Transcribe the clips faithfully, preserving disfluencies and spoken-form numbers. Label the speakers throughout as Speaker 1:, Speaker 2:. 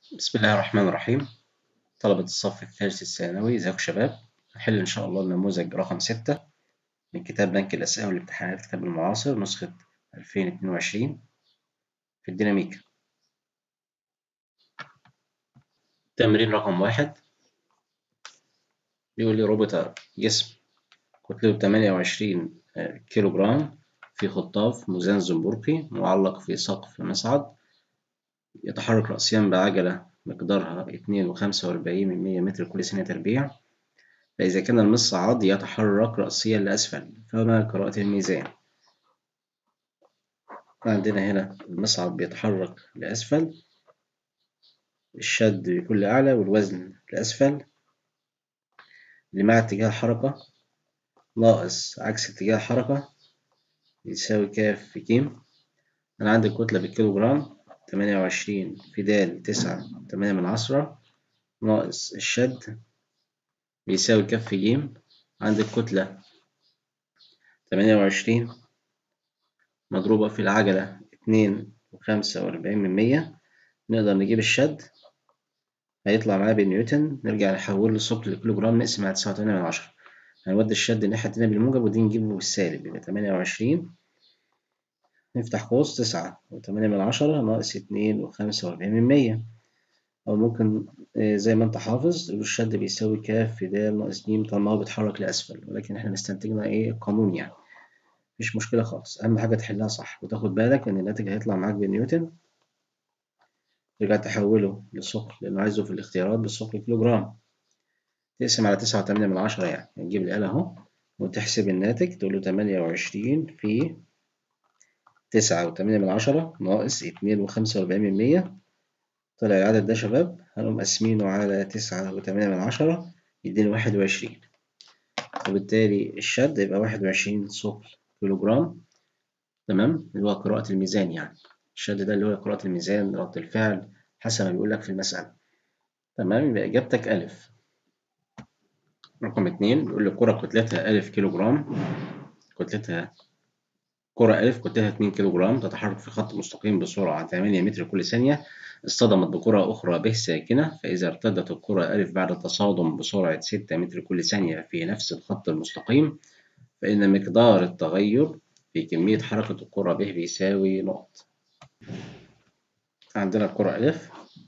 Speaker 1: بسم الله الرحمن الرحيم. طلبة الصف الثالث الثانوي، ازيكم شباب؟ هنحل إن شاء الله النموذج رقم ستة من كتاب بنك الأسئلة والامتحانات كتاب المعاصر نسخة ألفين واتنين وعشرين في الديناميكا. تمرين رقم واحد بيقول لي ربط جسم كتلته تمانية وعشرين كيلو جرام في خطاف ميزان زنبركي معلق في سقف مصعد، يتحرك رأسيا بعجلة مقدارها اتنين وخمسة وأربعين من مية متر كل ثانية تربيع. فإذا كان المصعد يتحرك رأسيا لأسفل فما قراءة الميزان؟ عندنا هنا المصعد بيتحرك لأسفل، الشد بيكون لأعلى والوزن لأسفل، اللي مع اتجاه الحركة ناقص عكس اتجاه الحركة يساوي كاف في كيم. أنا عندي الكتلة بالكيلو جرام تمانية وعشرين في د تسعة تمانية من عشرة ناقص الشد بيساوي كاف في جيم. عندي الكتلة تمانية وعشرين مضروبة في العجلة اتنين وخمسة وأربعين من مية، نقدر نجيب الشد هيطلع معايا بالنيوتن، نرجع نحوله لثقل الكيلو جرام نقسم على تسعة وتمانية من عشرة، هنودي الشد الناحية التانية بالموجب ودي نجيبه بالسالب، يبقى تمانية وعشرين نفتح قوس تسعة وتمانية من عشرة ناقص اتنين وخمسة وأربعين من مية، أو ممكن زي ما أنت حافظ تقول الشد بيساوي كاف في د ناقص ج طالما هو بيتحرك لأسفل، ولكن إحنا استنتجنا إيه القانون يعني، مفيش مشكلة خالص، أهم حاجة تحلها صح وتاخد بالك إن الناتج هيطلع معاك بالنيوتن، ترجع تحوله لثقل لأنه عايزه في الاختيارات بالثقل كيلو جرام، تقسم على تسعة وتمانية من عشرة، يعني نجيب الآلة أهو وتحسب الناتج تقول له تمانية وعشرين في تسعة وتمانية من عشرة ناقص اتنين وخمسة وأربعين من مية، طلع العدد ده شباب هنقوم قاسمينه على تسعة وتمانية من عشرة يديني واحد وعشرين، وبالتالي الشد يبقى واحد وعشرين ثقل كيلو جرام. تمام، اللي هو قراءة الميزان، يعني الشد ده اللي هو قراءة الميزان رد الفعل حسب ما بيقول لك في المسألة. تمام، يبقى إجابتك ألف. رقم اتنين بيقول لي كرة كتلتها ألف كيلو جرام، كتلتها كرة ألف كتلتها اتنين كيلو جرام تتحرك في خط مستقيم بسرعة تمانية متر كل ثانية، اصطدمت بكرة أخرى ب ساكنة، فإذا ارتدت الكرة ألف بعد التصادم بسرعة ستة متر كل ثانية في نفس الخط المستقيم، فإن مقدار التغير في كمية حركة الكرة ب بيساوي نقط. عندنا الكرة ألف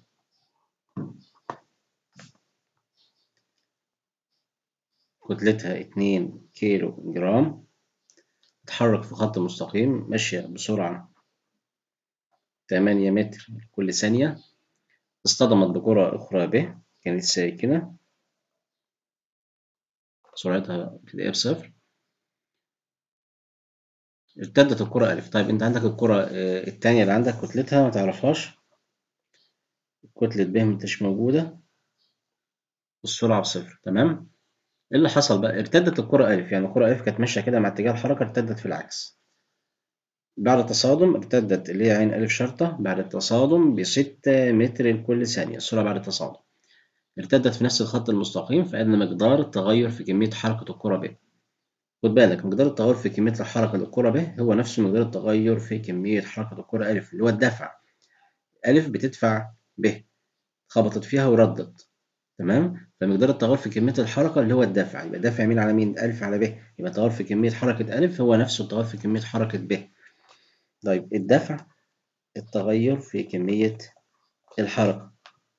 Speaker 1: كتلتها اتنين كيلو جرام، تتحرك في خط مستقيم ماشية بسرعة تمانية متر كل ثانية، اصطدمت بكرة أخرى ب كانت ساكنة سرعتها ابتدائية بصفر، ارتدت الكرة ألف. طيب أنت عندك الكرة التانية اللي عندك كتلتها ما تعرفهاش، كتلة ب مش موجودة والسرعة بصفر. تمام، إيه اللي حصل بقى؟ ارتدت الكرة ألف، يعني الكرة ألف كانت ماشية كده مع اتجاه الحركة، ارتدت في العكس بعد التصادم، ارتدت اللي هي عين ألف شرطة بعد التصادم بستة متر لكل ثانية، السرعة بعد التصادم ارتدت في نفس الخط المستقيم، فإن مقدار التغير في كمية حركة الكرة ب، خد بالك مقدار التغير في كمية الحركة للكرة ب هو نفسه مقدار التغير في كمية حركة الكرة ألف اللي هو الدفع، ألف بتدفع ب خبطت فيها وردت، تمام، فمقدار التغير في كمية الحركة اللي هو الدفع، يبقى دافع مين على مين؟ ألف على ب، يبقى التغير في كمية حركة ألف هو نفسه التغير في كمية حركة ب. طيب الدفع التغير في كمية الحركة،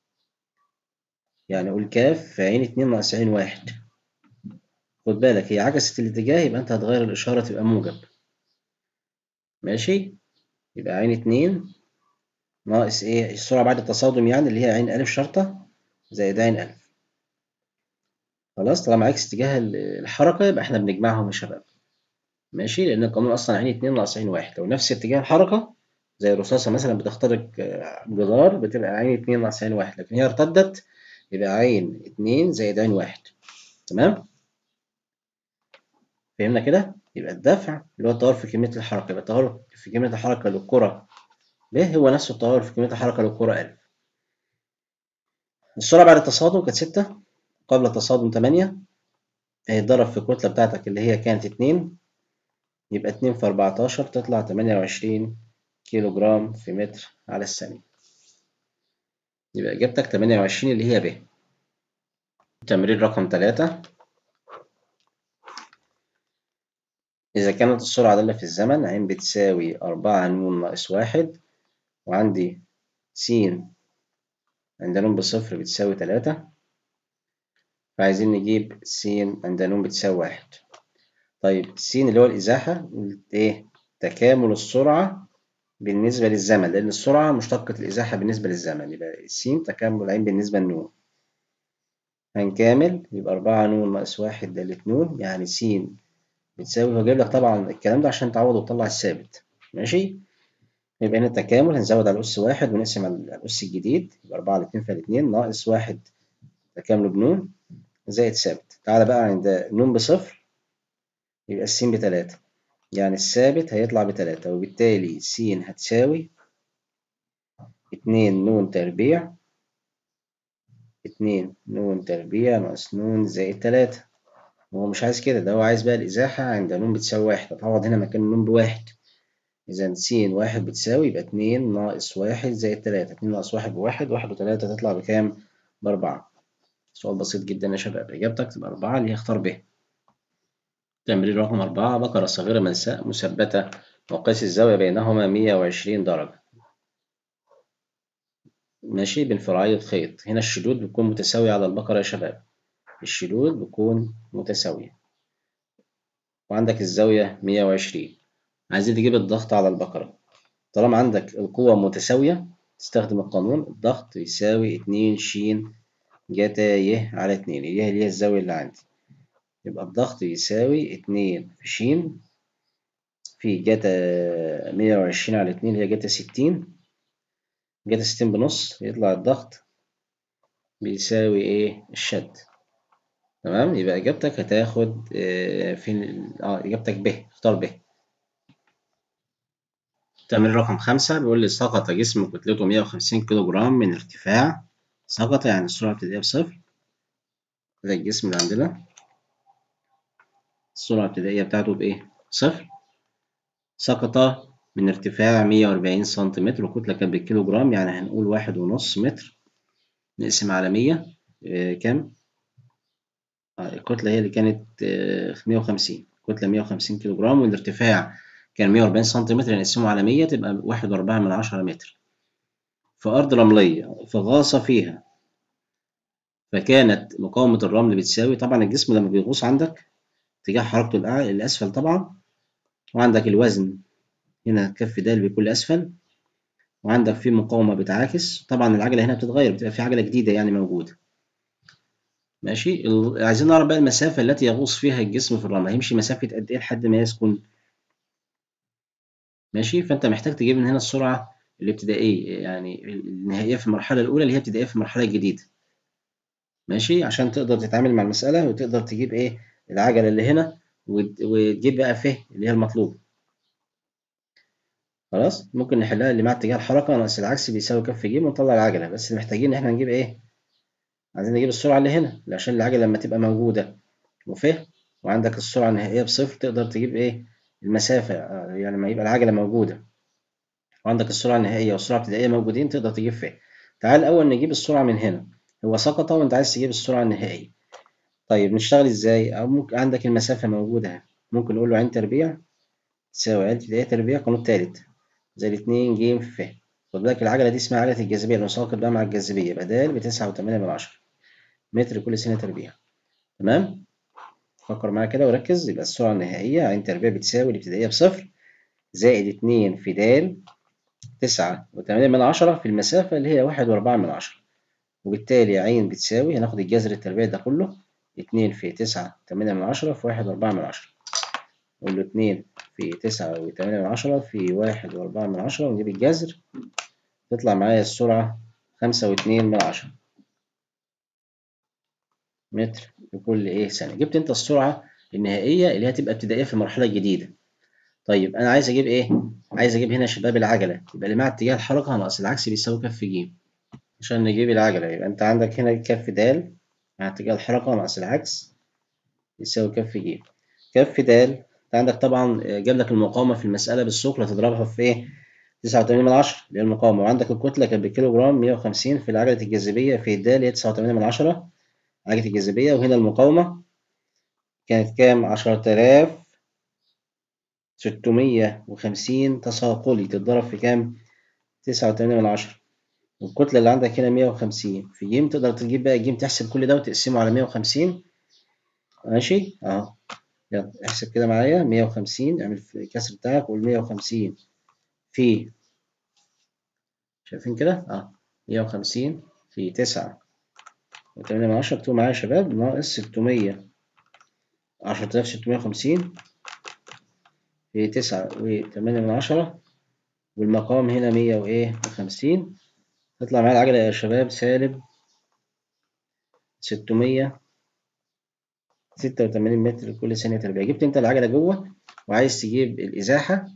Speaker 1: يعني أقول كاف في عين اتنين ناقص عين واحد، خد بالك هي عكست الاتجاه يبقى أنت هتغير الإشارة تبقى موجب، ماشي، يبقى عين اتنين ناقص إيه؟ السرعة بعد التصادم يعني اللي هي عين ألف شرطة زائد عين ألف، خلاص طالما عكس اتجاه الحركة يبقى إحنا بنجمعهم يا شباب، ماشي، لأن القانون أصلا عين اتنين ناقص عين واحد، لو نفس اتجاه الحركة زي الرصاصة مثلا بتخترق جدار بتبقى عين اتنين ناقص عين واحد، لكن هي ارتدت يبقى عين اتنين زائد عين واحد. تمام؟ فهمنا كده؟ يبقى الدفع اللي هو التغير في كمية الحركة، يبقى التغير في كمية الحركة للكرة ب هو نفسه التغير في كمية الحركة للكرة ألف. السرعة بعد التصادم كانت ستة، قبل التصادم تمانية، هيتضرب في الكتلة بتاعتك اللي هي كانت اتنين، يبقى اتنين في أربعتاشر تطلع تمانية وعشرين كيلو جرام في متر على الثانية. يبقى إجابتك تمانية وعشرين اللي هي ب. تمرين رقم تلاتة. إذا كانت السرعة دالة في الزمن ع بتساوي أربعة ن ناقص واحد، وعندي س عند ن بصفر بتساوي تلاتة، فعايزين نجيب س عند ن بتساوي واحد. طيب س اللي هو الإزاحة، إيه؟ تكامل السرعة بالنسبة للزمن، لأن السرعة مشتقة الإزاحة بالنسبة للزمن، يبقى س تكامل ع بالنسبة لن. هنكامل يبقى أربعة ن ناقص واحد دالة ن، يعني س بتساوي، هو جايب لك طبعا الكلام ده عشان تعوض وتطلع الثابت، ماشي؟ يبقى هنا التكامل هنزود على الأس واحد ونقسم على الأس الجديد، يبقى أربعة على اتنين فعلى اتنين ناقص واحد تكامله بنون زائد ثابت. تعالى بقى عند ن بصفر يبقى الس بتلاتة، يعني الثابت هيطلع بتلاتة، وبالتالي س هتساوي اتنين ن تربيع، اتنين ن تربيع ناقص ن زائد تلاتة. هو مش عايز كده، ده هو عايز بقى الإزاحة عند ن بتساوي واحد، هتعوض هنا مكان ن بواحد. إذا س واحد بتساوي يبقى اتنين ناقص واحد زائد تلاتة، اتنين ناقص واحد بواحد، واحد وتلاتة تطلع بكام؟ بأربعة. سؤال بسيط جدا يا شباب، إجابتك تبقى أربعة اللي هي اختار ب. تمرين رقم أربعة. بقرة صغيرة ملساء مثبتة وقيس الزاوية بينهما مية وعشرين درجة، ماشي، بانفراجية خيط. هنا الشدود بتكون متساوية على البقرة يا شباب، الشدود بتكون متساوية، وعندك الزاوية مية وعشرين. عايزين تجيب الضغط على البقرة. طالما عندك القوة متساوية تستخدم القانون، الضغط يساوي اتنين ش جتا ي على اتنين، اللي هي الزاوية اللي عندي. يبقى الضغط يساوي اتنين في ش في جتا مية وعشرين على اتنين، اللي هي جتا ستين، جتا ستين بنص، يطلع الضغط بيساوي ايه؟ الشد. تمام، يبقى إجابتك هتاخد اه فين؟ اه إجابتك ب، اختار ب. تمرين رقم خمسة بيقول لي سقط جسم كتلته مية وخمسين كيلو جرام من ارتفاع، سقط يعني السرعة الابتدائية بصفر، ده الجسم اللي عندنا السرعة الابتدائية بتاعته بإيه؟ صفر. سقط من ارتفاع مية وأربعين سنتيمتر، وكتلة كانت بالكيلو جرام، يعني هنقول واحد ونص متر، نقسم على مية، اه كام؟ اه الكتلة هي اللي كانت اه مية وخمسين، كتلة مية وخمسين كيلو جرام، والارتفاع كان مية وأربعين سنتيمتر، نقسمه على مية تبقى واحد وأربعة من عشرة متر. في أرض رملية فغاص فيها، فكانت مقاومة الرمل بتساوي، طبعا الجسم لما بيغوص عندك اتجاه حركته الأسفل طبعا، وعندك الوزن هنا كف د بيكون لأسفل، وعندك في مقاومة بتعاكس، طبعا العجلة هنا بتتغير، بتبقى في عجلة جديدة يعني موجودة، ماشي. عايزين نعرف بقى المسافة التي يغوص فيها الجسم في الرمل، هيمشي مسافة قد إيه لحد ما يسكن، ماشي. فأنت محتاج تجيب من هنا السرعة الابتدائية، يعني النهائية في المرحلة الأولى اللي هي ابتدائية في المرحلة الجديدة، ماشي، عشان تقدر تتعامل مع المسألة وتقدر تجيب إيه العجلة اللي هنا، وتجيب بقى ف اللي هي المطلوب. خلاص، ممكن نحلها اللي مع اتجاه الحركة ناقص العكس بيساوي كف ج، ونطلع العجلة، بس محتاجين إن إحنا نجيب إيه؟ عايزين نجيب السرعة اللي هنا، عشان العجلة لما تبقى موجودة وف، وعندك السرعة النهائية بصفر، تقدر تجيب إيه؟ المسافة، يعني لما يبقى العجلة موجودة وعندك السرعة النهائية والسرعة الابتدائية موجودين تقدر تجيب ف. تعال الأول نجيب السرعة من هنا، هو سقط وأنت عايز تجيب السرعة النهائية. طيب نشتغل إزاي؟ أو ممكن عندك المسافة موجودة، ممكن نقول له عين تربيع تساوي عين ابتدائية تربيع قانون تالت زائد اتنين ج في ف. خد بالك العجلة دي اسمها عجلة الجاذبية، المساقط بقى مع الجاذبية، يبقى د بتسعة وتمانية من عشرة متر كل سنة تربيع. تمام؟ فكر معايا كده وركز، يبقى السرعة النهائية عين تربيع بتساوي الابتدائية بصفر زائد اتنين في د تسعة وتمانية من عشرة في المسافة اللي هي واحد وأربعة من عشرة، وبالتالي عين بتساوي، هناخد الجذر التربيعي ده كله، اتنين في تسعة وتمانية من عشرة في واحد وأربعة من عشرة، نقول له اتنين في تسعة وتمانية من عشرة في واحد وأربعة من عشرة، ونجيب الجذر تطلع معايا السرعة خمسة واتنين من عشرة متر لكل ايه ثانية. جبت انت السرعة النهائية اللي هتبقى ابتدائية في المرحلة الجديدة. طيب انا عايز اجيب ايه؟ عايز اجيب هنا شباب العجلة، يبقى اللي مع اتجاه الحركة ناقص العكس بيساوي كف ج. عشان نجيب العجلة يبقى انت عندك هنا كف د مع اتجاه الحركة ناقص العكس يساوي كف ج. كف د انت عندك طبعا جاب لك المقاومة في المسألة بالثقل، هتضربها في ايه؟ تسعة وتمانين من عشرة اللي هي المقاومة، وعندك الكتلة كانت بالكيلو جرام مية وخمسين في عجلة الجاذبية في د اللي هي تسعة وتمانين من عشرة عجلة الجاذبية، وهنا المقاومة كانت كام؟ عشرة آلاف ستمية وخمسين تساقلي تتضرب في كام؟ تسعة وتمانين من عشرة، والكتلة اللي عندك هنا مية وخمسين في ج، تقدر تجيب بقى ج تحسب كل ده وتقسمه على مية وخمسين. ماشي اهو، يلا احسب كده معايا مية وخمسين، اعمل الكسر بتاعك قول مية وخمسين في، شايفين كده اه، مية وخمسين في تسعة وتمانية من عشرة، اكتبوا معايا يا شباب، ناقص ستمية، عشرة آلاف ستمية وخمسين في تسعة وتمانية من عشرة، والمقام هنا مية وإيه وخمسين، تطلع معايا العجلة يا شباب سالب ستمية ستة وتمانين متر لكل ثانية تربيع. جبت انت العجلة جوه وعايز تجيب الإزاحة،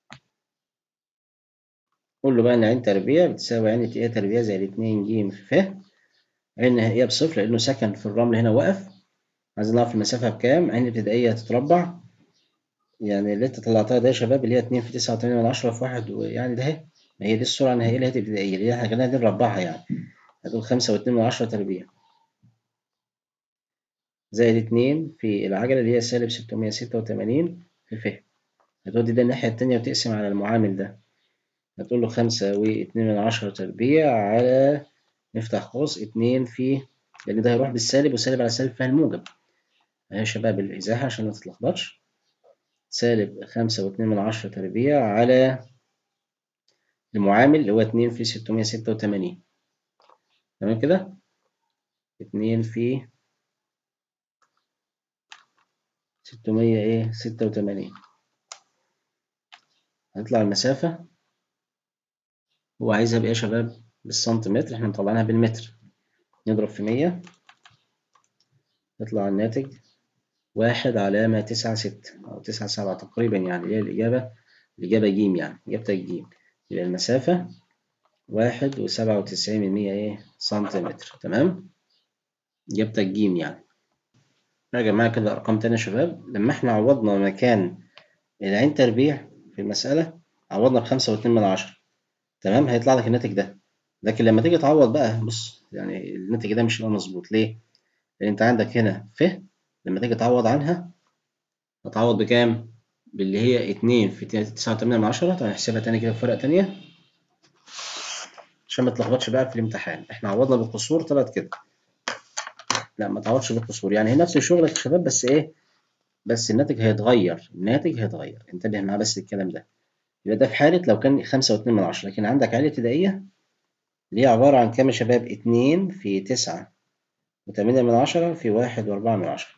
Speaker 1: قول له بقى إن عين تربيع بتساوي عين ايه تربيع زائد اتنين ج في ف، عين نهائية بصفر لأنه سكن في الرمل هنا وقف، عايزين نعرف المسافة بكام، عين ابتدائية هتتربع، يعني اللي انت طلعتها ده يا شباب اللي هي اتنين في تسعة وتمانين من عشرة في واحد، ويعني ده اهي، ما هي دي السرعة النهائية اللي هي الابتدائية اللي احنا خلينا دي نربعها، يعني هتقول خمسة واتنين من عشرة تربيع زائد اتنين في العجلة اللي هي سالب ستمية ستة وتمانين في ف، هتودي ده الناحية التانية وتقسم على المعامل ده، هتقول له خمسة واتنين من عشرة تربيع على، نفتح قوس اتنين في، لأن ده هيروح بالسالب وسالب على سالب فيها الموجب اهي يا شباب الإزاحة عشان ما تتلخبطش، سالب خمسة واتنين من عشرة تربيع على المعامل اللي هو اتنين في ستمية ستة وتمانين، تمام كده، اتنين في ستمية ايه ستة وتمانين، هتطلع المسافة هو عايزها بإيه يا شباب؟ بالسنتيمتر، احنا مطلعينها بالمتر، نضرب في مية يطلع الناتج واحد علامة تسعة ستة أو تسعة سبعة تقريبا، يعني اللي هي الإجابة، الإجابة ج، يعني إجابتك ج، يبقى المسافة واحد وسبعة وتسعين من مية إيه سنتيمتر، تمام، إجابتك ج يعني. راجع معايا كده أرقام تانية يا شباب، لما إحنا عوضنا مكان العين تربيع في المسألة عوضنا بخمسة واتنين من عشرة، تمام، هيطلع لك الناتج ده، لكن لما تيجي تعوض بقى بص يعني الناتج ده مش هيبقى مظبوط، ليه؟ لأن أنت عندك هنا ف، لما تيجي تعوض عنها هتعوض بكام؟ باللي هي اتنين في تسعة وتمانين من عشرة، طب هنحسبها تاني كده في ورقة تانية عشان ما تلخبطش بقى في الامتحان، احنا عوضنا بالقصور طلعت كده، لا ما تعوضش بالقصور، يعني هي نفس الشغل يا شباب بس ايه، بس الناتج هيتغير، الناتج هيتغير، انتبه معاه بس الكلام ده، يبقى ده في حالة لو كان خمسة واتنين من عشرة، لكن عندك عالية ابتدائية اللي هي عبارة عن كام يا شباب؟ اتنين في تسعة وتمانية من عشرة في واحد وأربعة من عشرة،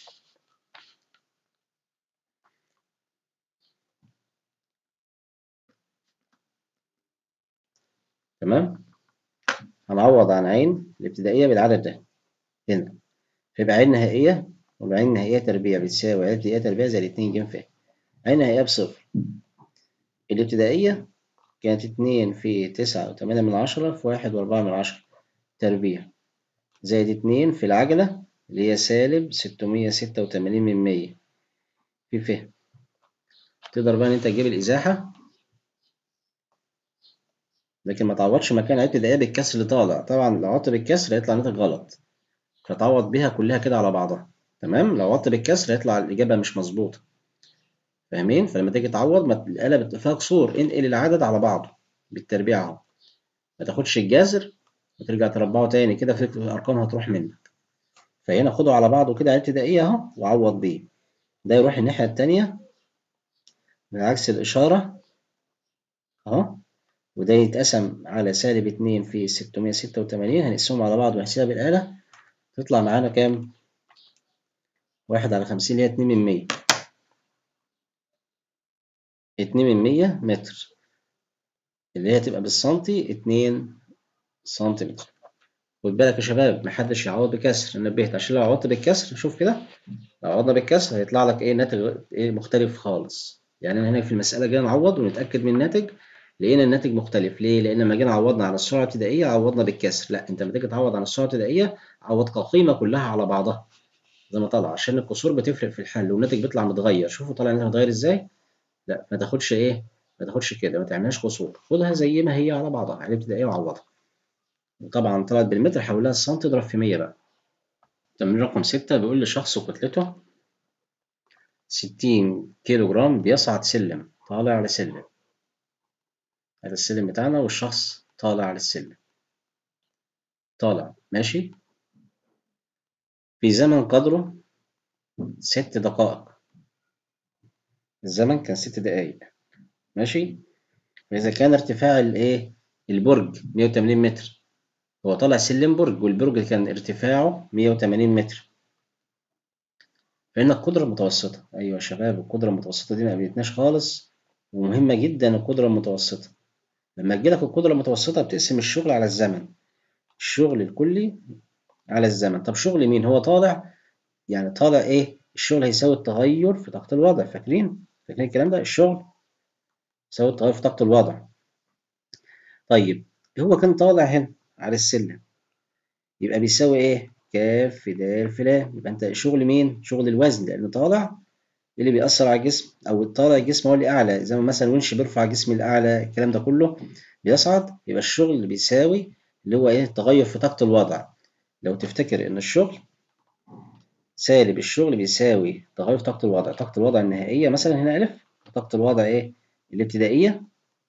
Speaker 1: تمام، هنعوض عن عين الابتدائية بالعدد ده هنا، فيبقى عين نهائية، وعين نهائية تربيع بتساوي عين ابتدائية تربيع زائد اتنين ج ف، عين نهائية بصفر، الابتدائية كانت اتنين في تسعة وتمانية من عشرة في واحد وأربعة من عشرة تربيع زائد اتنين في العجلة اللي هي سالب ستمية ستة وتمانين من مية في ف، تقدر بقى إن أنت تجيب الإزاحة، لكن ما تعوضش مكان عين ابتدائية بالكسر اللي طالع، طبعا لو عوضت بالكسر هيطلع ناتج غلط، فتعوض بيها كلها كده على بعضها، تمام، لو عوضت بالكسر هيطلع الإجابة مش مظبوطة، فاهمين؟ فلما تيجي تعوض ما الآلة بتبقى فيها كسور، انقل العدد على بعضه بالتربيع اهو، ما تاخدش الجذر وترجع تربعه تاني كده، في الأرقام هتروح منك، فهنا خده على بعضه كده عين ابتدائية اهو وعوض بيه، ده يروح الناحية التانية من عكس الإشارة اهو، وده يتقسم على سالب اتنين في ستمية ستة وتمانين، هنقسمهم على بعض ونحسبها بالآلة، تطلع معانا كام؟ واحد على خمسين اللي هي اتنين من مية، اتنين من مية متر، اللي هي تبقى بالسنتي اتنين سنتيمتر. خد بالك يا شباب محدش يعوض بكسر، انا نبهت عشان لو عوضت بالكسر شوف كده، لو عوضنا بالكسر هيطلع لك ايه ناتج ايه مختلف خالص، يعني هنا في المسألة جينا نعوض ونتأكد من الناتج، لقينا الناتج مختلف، ليه؟ لأن لما جينا عوضنا على السرعة الابتدائية عوضنا بالكسر، لا أنت لما تيجي تعوض عن السرعة الابتدائية عوض كقيمة كلها على بعضها زي ما طلع، عشان الكسور بتفرق في الحل والناتج بيطلع متغير، شوفوا طلع الناتج متغير ازاي؟ لا ما تاخدش ايه ما تاخدش كده، ما تعملهاش قصور، خدها زي ما هي على بعضها، على الابتدائية وعوضها. وطبعا طلعت بالمتر، حولها السنتي اضرب في مية بقى. تمرين رقم ستة بيقول لشخص كتلته ستين كيلو جرام بيصعد سلم، طالع على سلم. هذا السلم بتاعنا والشخص طالع على السلم، طالع ماشي في زمن قدره ست دقائق. الزمن كان ست دقايق ماشي. فإذا كان ارتفاع الايه البرج مية وتمانين متر، هو طالع سلم برج والبرج كان ارتفاعه مية وتمانين متر، فإن القدرة المتوسطة. أيوة يا شباب، القدرة المتوسطة دي ما قابلتناش خالص، ومهمة جدا القدرة المتوسطة. لما تجيلك القدرة المتوسطة بتقسم الشغل على الزمن، الشغل الكلي على الزمن. طب شغل مين؟ هو طالع، يعني طالع ايه؟ الشغل هيساوي التغير في طاقة الوضع. فاكرين؟ فاكرين الكلام ده؟ الشغل يساوي التغير في طاقة الوضع. طيب هو كان طالع هنا على السلم، يبقى بيساوي ايه؟ كاف في د في ل. يبقى انت شغل مين؟ شغل الوزن، لان طالع اللي بيأثر على الجسم، او طالع الجسم هو اللي اعلى، زي ما مثلا ونش بيرفع جسم الاعلى، الكلام ده كله بيصعد، يبقى الشغل اللي بيساوي اللي هو ايه؟ التغير في طاقة الوضع. لو تفتكر ان الشغل سالب الشغل بيساوي تغير في طاقة الوضع، طاقة الوضع النهائية مثلا هنا ألف، طاقة الوضع إيه؟ الابتدائية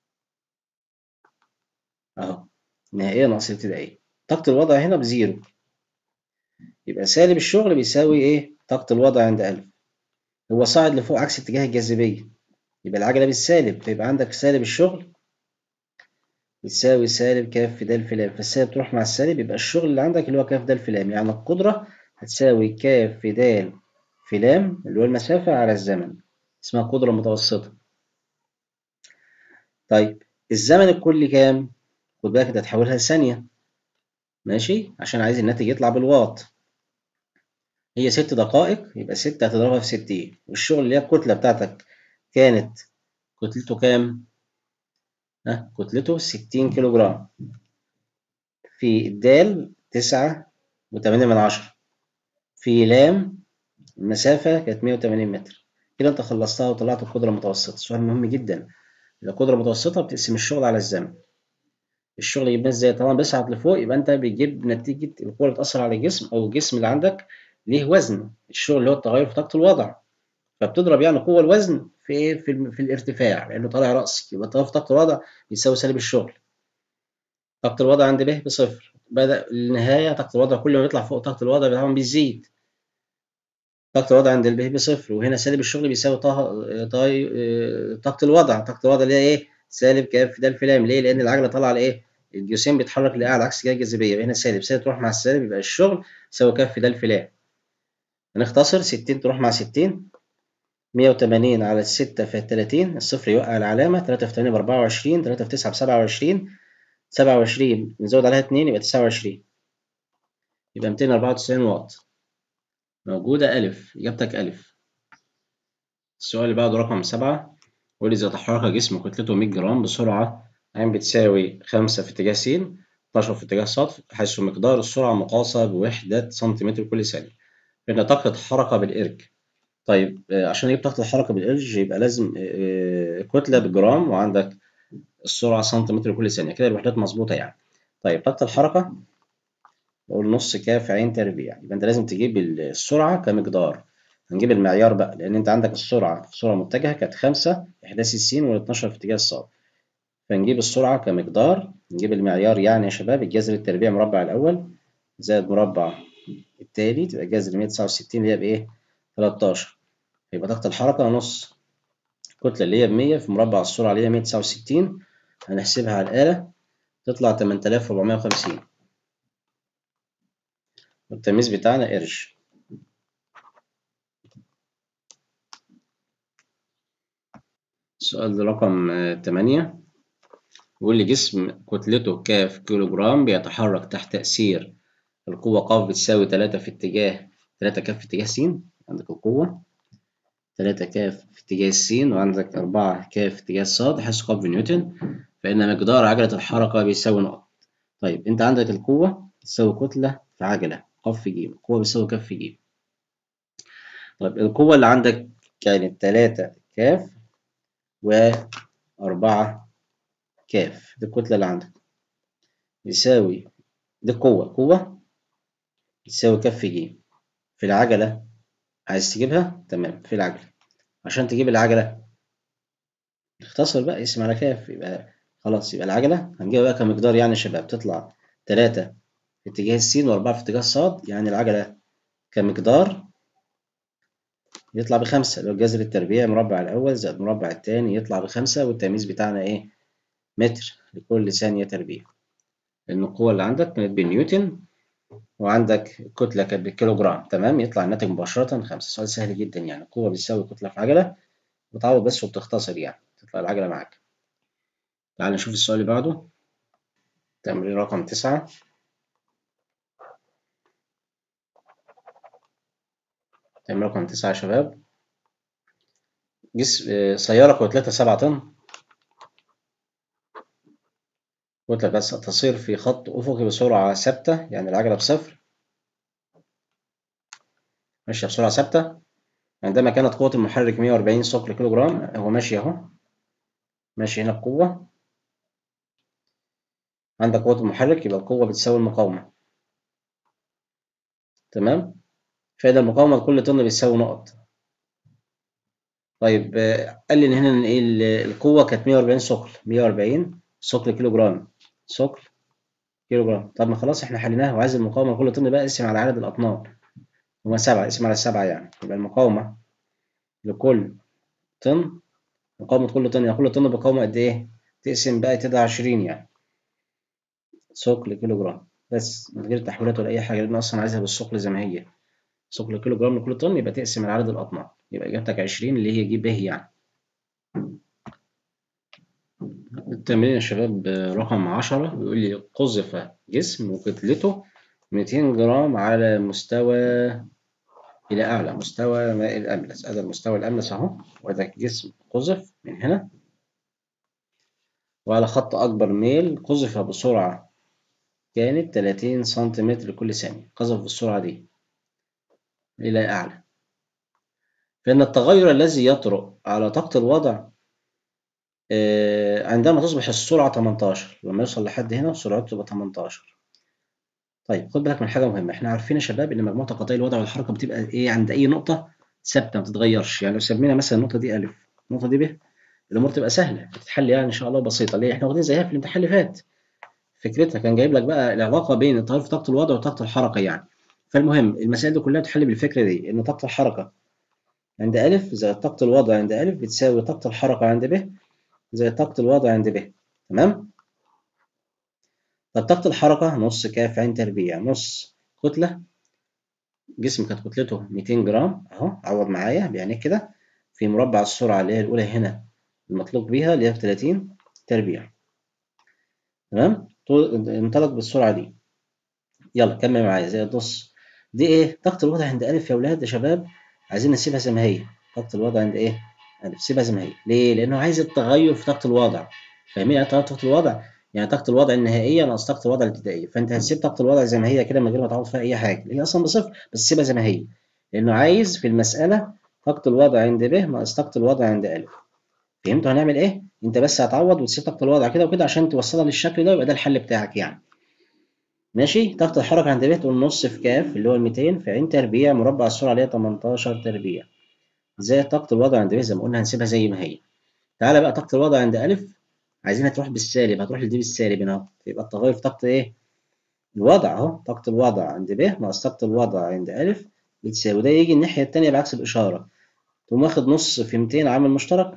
Speaker 1: أهو، نهائية ناقص الابتدائية، طاقة الوضع هنا بزيرو، يبقى سالب الشغل بيساوي إيه؟ طاقة الوضع عند ألف. هو صاعد لفوق عكس اتجاه الجاذبية، يبقى العجلة بالسالب، فيبقى عندك سالب الشغل بتساوي سالب كاف في د في ل، فالسالب تروح مع السالب، يبقى الشغل اللي عندك اللي هو كاف د في ل، يعني القدرة هتساوي كاف في د في ل اللي هو المسافة على الزمن، اسمها قدرة متوسطة. طيب الزمن الكلي كام؟ خد بالك انت هتحولها لثانية ماشي، عشان عايز الناتج يطلع بالواط. هي ست دقائق، يبقى ستة هتضربها في ستين، والشغل اللي هي الكتلة بتاعتك كانت كتلته كام؟ ها كتلته ستين كيلو جرام، في الدال تسعة وتمانية من عشرة، في لام المسافة كانت مية وتمانين متر. كده انت خلصتها وطلعت القدرة المتوسطة. سؤال مهم جدا، القدرة المتوسطة بتقسم الشغل على الزمن. الشغل يجيبناه ازاي؟ طالما بيصعد لفوق يبقى انت بتجيب نتيجة القوة اللي بتأثر على الجسم، او الجسم اللي عندك ليه وزن، الشغل اللي هو التغير في طاقة الوضع، فبتضرب يعني قوة الوزن في ايه؟ في, ال- في الارتفاع، لانه طالع رأسي، يبقى التغير في طاقة الوضع يساوي سالب الشغل. طاقة الوضع عند ب بصفر، بدأ النهاية طاقة الوضع كل ما يطلع فوق طاقة الوضع طبعا بيزيد، طاقة الوضع عند ب بصفر، وهنا سالب الشغل بيساوي طه- طي... اه، طاقة الوضع، طاقة الوضع اللي هي ايه؟ سالب كاف في د في ل. ليه؟ لأن العجلة طالعة لإيه؟ الجسيم بيتحرك لأعلى عكس اتجاه الجاذبية، يبقى هنا سالب سالب تروح مع السالب، يبقى الشغل يساوي كاف في د في ل. هنختصر ستين تروح مع ستين، مية وتمانين على ستة في تلاتين، الصفر يوقع العلامة، تلاتة في تمانية بأربعة وعشرين، تلاتة في تسعة بسبعة وعشرين، سبعة وعشرين نزود عليها اتنين يبقى تسعة وعشرين، يبقى ميتين وأربعة وتسعين واط. موجودة ألف، إجابتك ألف. السؤال اللي بعده رقم سبعة، يقول إذا تحرك جسم كتلته مية جرام بسرعة ع بتساوي خمسة في اتجاه س، اتناشر في اتجاه ص، حيث مقدار السرعة مقاسة بوحدة سنتيمتر كل ثانية، فإن طاقة حركة بالإرج. طيب آه، عشان أجيب طاقة الحركة بالإرج يبقى لازم آه، كتلة بالجرام، وعندك السرعة سنتيمتر كل ثانية، كده الوحدات مظبوطة يعني. طيب طاقة الحركة نقول نص كاف عين تربيع، يبقى أنت لازم تجيب السرعة كمقدار. هنجيب المعيار بقى، لأن أنت عندك السرعة في سرعة متجهة كانت خمسة إحداث السين والاتناشر في اتجاه الصاد، فنجيب السرعة كمقدار، نجيب المعيار يعني يا شباب الجذر التربيع مربع الأول زائد مربع التاني، تبقى جذر مية وتسعة وستين اللي هي بإيه؟ تلاتاشر، يبقى طاقة الحركة نص الكتلة اللي هي بمية في مربع السرعة اللي هي مية وتسعة وستين، هنحسبها على الآلة تطلع تمنية آلاف وأربعمية وخمسين، والتمييز بتاعنا قرش. السؤال رقم تمانية، بيقول لي جسم كتلته كاف كيلو جرام بيتحرك تحت تأثير القوة ق بتساوي تلاتة في اتجاه تلاتة كاف في اتجاه س، عندك القوة تلاتة كاف في اتجاه س، وعندك أربعة كاف في اتجاه الص، حيث ق بنيوتن، فإن مقدار عجلة الحركة بيساوي نقط. طيب أنت عندك القوة بتساوي كتلة في عجلة ق في ج، القوة بتساوي ك في ج. طيب القوة اللي عندك كانت تلاتة كاف و أربعة كاف، دي الكتلة اللي عندك، يساوي دي القوة، قوة يساوي كف ج في العجلة. عايز تجيبها؟ تمام، في العجلة. عشان تجيب العجلة اختصر بقى، اسم على كاف، يبقى خلاص، يبقى العجلة هنجيبها بقى كمقدار يعني يا شباب، تطلع تلاتة في اتجاه السين وأربعة في اتجاه الصاد، يعني العجلة كمقدار يطلع بخمسة، اللي هو الجذر التربيعي مربع الأول زائد مربع التاني يطلع بخمسة، والتمييز بتاعنا إيه؟ متر لكل ثانية تربيع، لأن القوة اللي عندك كانت بالنيوتن وعندك الكتلة كانت بالكيلو جرام، تمام، يطلع الناتج مباشرة خمسة. سؤال سهل جدا يعني، القوة بتساوي كتلة في عجلة، بتعوض بس وبتختصر يعني، تطلع العجلة معاك. تعال نشوف السؤال اللي بعده، تمرين رقم تسعة. تمرين رقم تسعة يا شباب، جسم سيارة كتلتها سبعة طن، كتلة بس تصير في خط أفقي بسرعة ثابتة، يعني العجلة بصفر ماشية بسرعة ثابتة، عندما كانت قوة المحرك مية وأربعين ثقل كيلو جرام. هو ماشي أهو، ماشي هنا القوة، عندك قوة المحرك يبقى القوة بتساوي المقاومة، تمام، فإذا المقاومة لكل طن بتساوي نقط. طيب قال لي إن هنا إن إيه القوة كانت مية وأربعين ثقل، مية وأربعين ثقل كيلو جرام، ثقل كيلو جرام. طب ما خلاص إحنا حليناها، وعايز المقاومة لكل طن بقى، اقسم على عدد الأطنان، هما سبعة، اقسم على السبعة يعني، يبقى المقاومة لكل طن، مقاومة كل طن يعني كل طن بقاومة قد إيه؟ تقسم بقى تبقى عشرين يعني، ثقل كيلو جرام، بس من غير تحويلات ولا أي حاجة، لأن أصلا عايزها بالثقل زي ما هي، ثقل كيلو جرام لكل طن، يبقى تقسم على عدد الأطنان، يبقى إجابتك عشرين اللي هي ج ب يعني. التمرين يا شباب رقم عشرة بيقول لي قذف جسم وكتلته ميتين جرام على مستوى إلى أعلى مستوى ماء الأملس. هذا المستوى الأملس أهو، وهذا جسم قذف من هنا وعلى خط أكبر ميل، قذف بسرعة كانت تلاتين سنتيمتر كل ثانية، قذف بالسرعة دي إلى أعلى، فإن التغير الذي يطرأ على طاقة الوضع عندما تصبح السرعة تمنتاشر، لما يوصل لحد هنا سرعته تبقى تمنتاشر. طيب خد بالك من حاجة مهمة، احنا عارفين يا شباب إن مجموعة قضايا الوضع والحركة بتبقى إيه عند أي نقطة ثابتة ما بتتغيرش، يعني لو سمينا مثلا النقطة دي ألف، النقطة دي ب، الأمور تبقى سهلة بتتحل يعني إن شاء الله بسيطة. ليه؟ احنا واخدين زيها في الامتحان اللي فات، فكرتها كان جايب لك بقى العلاقة بين التغير في طاقة الوضع وطاقة الحركة يعني. فالمهم المسائل دي كلها بتحل بالفكرة دي، إن طاقة الحركة عند ألف زائد طاقة الوضع عند ألف بتساوي طاقة الحركة عند ب زائد طاقة الوضع عند ب، تمام؟ طب طاقة الحركة نص كاف عين تربيع، نص كتلة، جسم كانت كتلته ميتين جرام أهو، عوض معايا يعني كده، في مربع السرعة اللي هي الأولى هنا المطلوب بيها اللي هي تلاتين تربيع، تمام؟ انطلق بالسرعة دي، يلا كمل معايا زي نص دي إيه؟ طاقة الوضع عند ألف يا ولاد يا شباب، عايزين نسيبها زي ما هي، طاقة الوضع عند إيه؟ ألف، سيبها زي ما هي، ليه؟ لأنه عايز التغير في طاقة الوضع، فاهمين يعني إيه طاقة الوضع؟ يعني طاقة الوضع النهائية ناقص طاقة الوضع الابتدائية، فأنت هتسيب طاقة الوضع زي ما هي كده من غير ما تعوض فيها أي حاجة، هي أصلا بصفر، بس سيبها زي ما هي، لأنه عايز في المسألة طاقة الوضع عند ب ناقص طاقة الوضع عند أ. فهمتوا هنعمل إيه؟ أنت بس هتعوض وتسيب طاقة الوضع كده وكده عشان توصلها للشكل ده، يبقى ده الحل بتاعك يعني. ماشي، طاقة الحركة عند ب تقول نص في كاف اللي هو ال ميتين في عين تربيع مربع السرعة اللي هي تمنتاشر تربيع، زي طاقة الوضع عند ب زي ما قلنا هنسيبها زي ما هي. تعالى بقى طاقة الوضع عند أ عايزينها تروح بالسالب، هتروح لدي بالسالب هنا، يبقى التغير في طاقة إيه؟ الوضع أهو، طاقة الوضع عند ب ناقص طاقة الوضع عند أ بتساوي، ده يجي الناحية التانية بعكس الإشارة، تقوم واخد نص في ميتين عامل مشترك،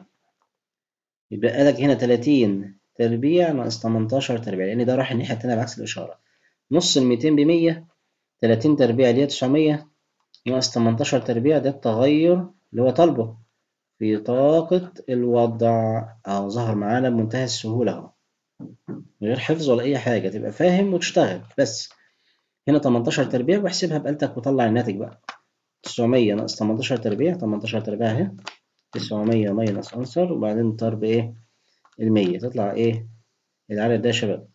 Speaker 1: يبقى لك هنا تلاتين تربيع ناقص تمنتاشر تربيع، لأن ده راح الناحية التانية بعكس الإشارة، نص ال ميتين ب مية، تلاتين تربيع اللي هي تسعمية ناقص تمنتاشر تربيع، ده التغير اللي هو طالبه في طاقة الوضع أهو، ظهر معانا بمنتهى السهولة أهو، من غير حفظ ولا أي حاجة، تبقى فاهم وتشتغل بس. هنا تمنتاشر تربيع واحسبها بآلتك وطلع الناتج بقى، تسعمية ناقص تمنتاشر تربيع، تمنتاشر تربيع أهي، تسعمية ماينس عنصر وبعدين ضرب إيه؟ المية، تطلع إيه؟ العدد ده يا شباب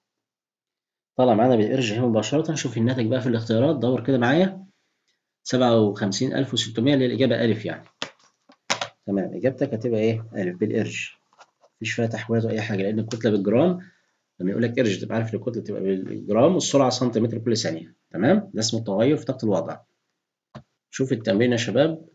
Speaker 1: طلع معانا بالإرج اهي مباشرة. شوف الناتج بقى في الاختيارات، دور كده معايا، سبعة وخمسين ألف وستمية اللي هي الإجابة ألف يعني، تمام، إجابتك هتبقى إيه؟ ألف بالإرج. مفيش فيها تحويلات وأي حاجة، لأن الكتلة بالجرام. لما يقول لك ارج تبقى عارف الكتلة تبقى بالجرام والسرعة سنتيمتر كل ثانية. تمام، ده اسمه التغير في طاقة الوضع. شوف التمرين يا شباب.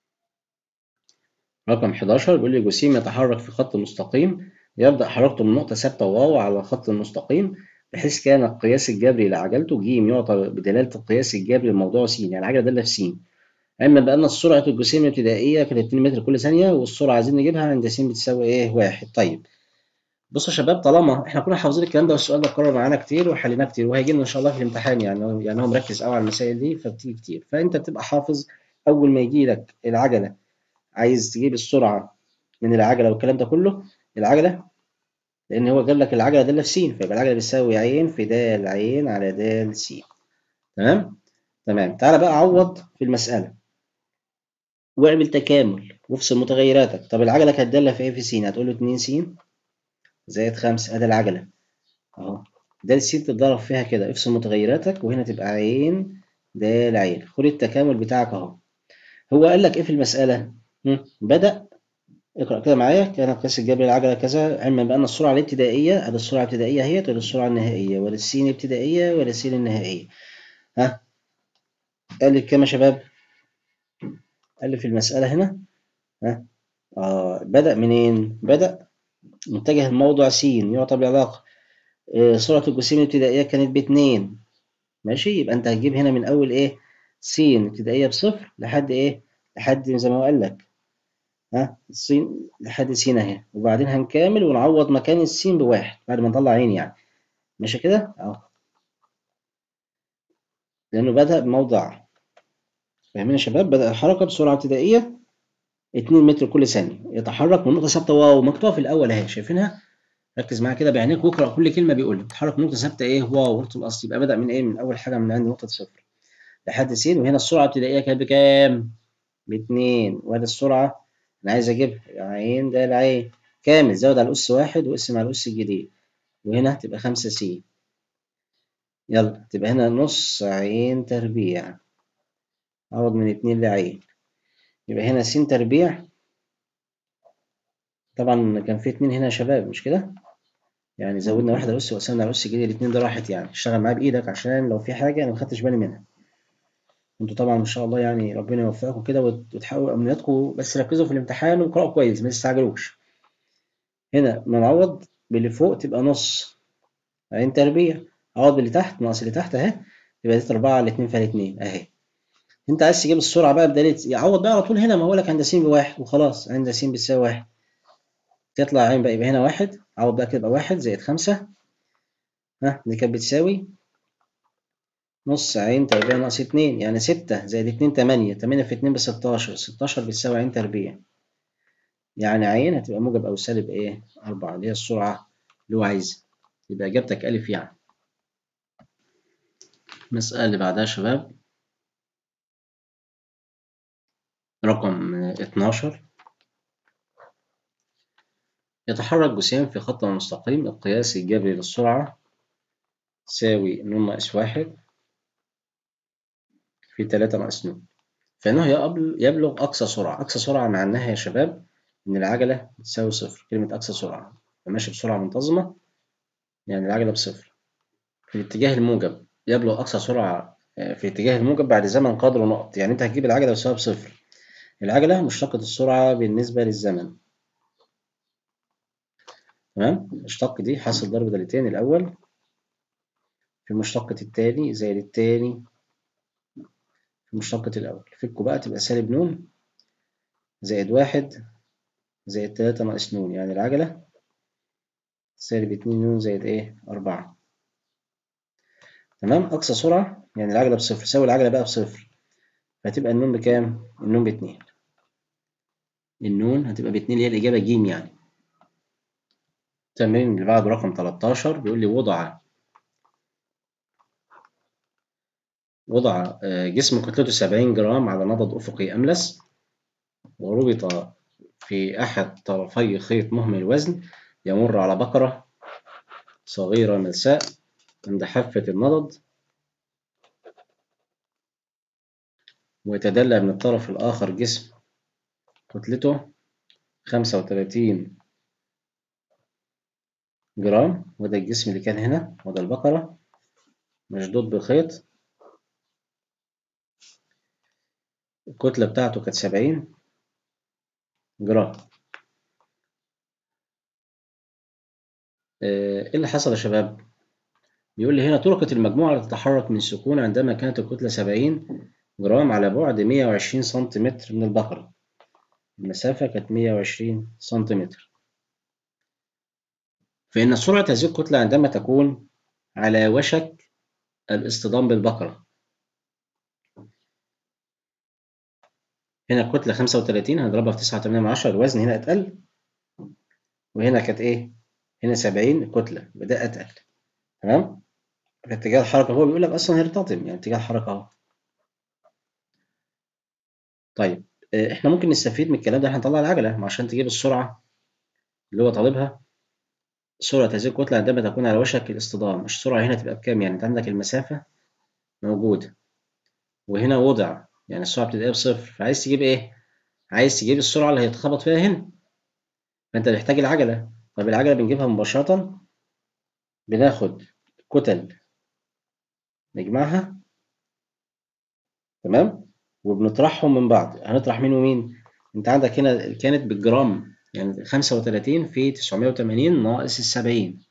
Speaker 1: رقم حداشر بيقول لي جسيم يتحرك في خط مستقيم، يبدأ حركته من نقطة ثابتة واو على الخط المستقيم، بحيث كان القياس الجبري لعجلته ج يعطى بدلالة القياس الجبري لموضوع س، يعني العجلة دالة في س. علما بأن سرعة الجسيم الابتدائية كانت اتنين متر كل ثانية، والسرعة عايزين نجيبها عند س بتساوي ايه؟ واحد. طيب بصوا يا شباب، طالما احنا كنا حافظين الكلام ده والسؤال ده اتكرر معانا كتير وحليناه كتير وهيجي لنا ان شاء الله في الامتحان، يعني يعني هو مركز قوي على المسائل دي فبتيجي كتير، فانت بتبقى حافظ اول ما يجي لك العجلة عايز تجيب السرعة من العجلة والكلام ده كله. العجلة، لأن هو جاب لك العجلة دالة في س، فيبقى العجلة بتساوي ع في د ع على د س. تمام؟ تمام، تعالى بقى عوض في المسألة واعمل تكامل وافصل متغيراتك. طب العجلة كانت دالة في ايه في س؟ هتقول له اتنين س زائد خمسة، ادي العجلة اهو. د س تتضرب فيها كده، افصل متغيراتك وهنا تبقى ع د ع. خد التكامل بتاعك اهو. هو قال لك ايه في المسألة؟ بدأ، اقرأ كده معايا. كان القياس الجبري للعجلة كذا، علما بأن السرعة الابتدائية، ادي السرعة الابتدائية اهيت، ودي السرعة النهائية، ولا السين الابتدائية ولا السين النهائية. ها، قال لي كام يا شباب؟ قال لي في المسألة هنا ها آه بدأ منين؟ بدأ متجه الموضع س يعطى بعلاقة آه سرعة الجسيم الابتدائية كانت باتنين. ماشي، يبقى أنت هتجيب هنا من أول إيه؟ س ابتدائية بصفر لحد إيه؟ لحد زي ما هو قال لك ها السين لحد س أهي، وبعدين هنكمل ونعوض مكان السين بواحد بعد ما نطلع عين يعني. ماشي كده؟ أهو، لأنه بدأ بموضع، فاهمين يا شباب؟ بدأ الحركة بسرعة ابتدائية اتنين متر كل ثانية، يتحرك من نقطة ثابتة واو مكتوبة في الأول أهي، شايفينها؟ ركز معايا كده بعينيك واقرأ كل كلمة بيقول لك. اتحرك من نقطة ثابتة إيه؟ واو، نقطة الأصل، يبقى بدأ من إيه؟ من أول حاجة من عند نقطة صفر لحد س، وهنا السرعة الابتدائية كانت بكام؟ باتنين، وادي السرعة أنا عايز أجيبها عين ده العين كامل، زود على الأس واحد واقسم على الأس الجديد، وهنا تبقى خمسة س. يلا تبقى هنا نص عين تربيع، عوض من اتنين لعين، يبقى هنا س تربيع. طبعا كان في اتنين هنا يا شباب مش كده؟ يعني زودنا واحدة أس وقسمنا على أس جديد، الاتنين ده راحت يعني، اشتغل معاه بإيدك عشان لو في حاجة أنا مخدتش بالي منها. انتوا طبعا ما شاء الله يعني ربنا يوفقكم كده وتحققوا أمنياتكم، بس ركزوا في الامتحان وقرأوا كويس ما تستعجلوش. هنا بنعوض باللي فوق تبقى نص عين تربيع، عوض باللي تحت ناقص اللي تحت أهي، يبقى دي أربعة على اتنين فعلى اتنين أهي. أنت عايز تجيب السرعة بقى بدليل يعوض بقى على طول، هنا ما هو لك عند س بواحد وخلاص، عند س بتساوي واحد تطلع عين بقى، يبقى هنا واحد، عوض بقى كده يبقى واحد زائد خمسة، ها دي كانت بتساوي نص عين تربيع ناقص اتنين، يعني ستة زائد اتنين تمانية، تمانية في اتنين بستاشر، ستاشر بتساوي عين تربيع، يعني عين هتبقى موجب أو سالب إيه؟ أربعة، اللي هي السرعة اللي هو عايزها، يبقى إجابتك ألف يعني. المسألة اللي بعدها يا شباب رقم اتناشر. يتحرك جسيم في خط مستقيم، القياس الجبري للسرعة تساوي ن ناقص واحد في تلاتة ناقص ن، فإنه يبلغ أقصى سرعة. أقصى سرعة معناها يا شباب إن العجلة بتساوي صفر، كلمة أقصى سرعة فماشي بسرعة منتظمة، يعني العجلة بصفر في الاتجاه الموجب، يبلغ أقصى سرعة في الاتجاه الموجب بعد زمن قدره نقط، يعني أنت هتجيب العجلة بسبب صفر. العجلة مشتقة السرعة بالنسبة للزمن. تمام، المشتق دي حاصل ضرب دالتين الأول في مشتقة التاني زائد التاني في مشتقة الأول، فكوا بقى تبقى سالب ن زائد واحد زائد تلاتة ناقص ن، يعني العجلة سالب اتنين ن زائد إيه؟ أربعة. تمام، أقصى سرعة يعني العجلة بصفر، ساوي العجلة بقى بصفر، فهتبقى النون بكام؟ النون باتنين، النون هتبقى باتنين اللي هي الإجابة ج يعني. التمرين اللي بعده رقم تلتاشر بيقول لي وضع وضع جسم كتلته سبعين جرام على نبض أفقي أملس، وربط في أحد طرفي خيط مهمل الوزن يمر على بقرة صغيرة ملساء عند حافة النضد، ويتدلى من الطرف الآخر جسم كتلته خمسة وتلاتين جرام، وده الجسم اللي كان هنا، وده البقرة مشدود بخيط. الكتلة بتاعته كانت سبعين جرام. ايه اللي حصل يا شباب؟ بيقول لي هنا طرقت المجموعة لتتحرك من سكون عندما كانت الكتلة سبعين جرام على بعد مئة وعشرين سنتيمتر من البقرة. المسافة كانت مئة وعشرين سنتيمتر. فإن سرعة هذه الكتلة عندما تكون على وشك الاصطدام بالبقرة. هنا الكتلة خمسة وتلاتين هنضربها في تسعة وتمانية من عشرة، الوزن هنا أتقل، وهنا كانت إيه؟ هنا سبعين الكتلة، يبقى ده أتقل. تمام؟ اتجاه الحركة هو بيقول لك أصلا هيرتطم، يعني اتجاه الحركة أهو. طيب إحنا ممكن نستفيد من الكلام ده، هنطلع العجلة عشان تجيب السرعة اللي هو طالبها. سرعة هذه الكتلة عندما تكون على وشك الاصطدام، السرعة هنا تبقى بكام؟ يعني أنت عندك المسافة موجودة، وهنا وضع، يعني السرعة بتبقى بصفر، فعايز تجيب إيه؟ عايز تجيب السرعة اللي هيتخبط فيها هنا، فأنت محتاج العجلة. طب العجلة بنجيبها مباشرة، بناخد كتل نجمعها، تمام، وبنطرحهم من بعض. هنطرح مين ومين؟ أنت عندك هنا كانت بالجرام، يعني خمسة وتلاتين في تسعمية وتمانين ناقص السبعين.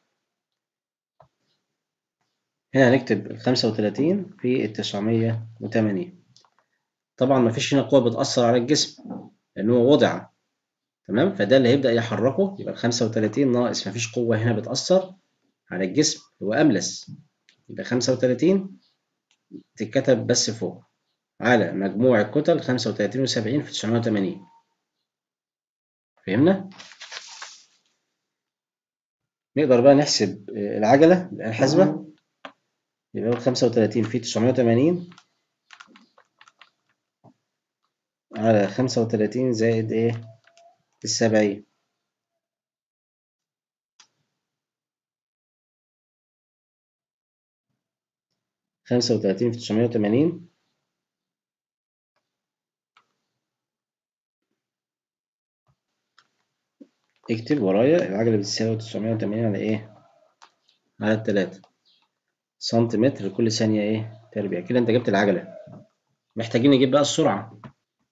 Speaker 1: هنا هنكتب خمسة وتلاتين في تسعمية وتمانين. طبعا مفيش هنا قوة بتأثر على الجسم لأن هو وضع، تمام، فده اللي هيبدأ يحركه. يبقى خمسة وتلاتين ناقص مفيش قوة هنا بتأثر على الجسم، هو أملس، يبقى خمسة وتلاتين تتكتب بس فوق على مجموع الكتل خمسة وتلاتين وسبعين في تسعمية وتمانين. فهمنا؟ نقدر بقى نحسب العجلة الحاسبة. يبقى خمسة وتلاتين في تسعمية وتمانين على خمسة وتلاتين زائد إيه؟ السبعين. خمسة وتلاتين في تسعمية وتمانين اكتب ورايا العجلة بتساوي تسعمية وتمانين على إيه؟ على التلاتة سنتيمتر لكل ثانية إيه؟ تربيع. كده أنت جبت العجلة. محتاجين نجيب بقى السرعة.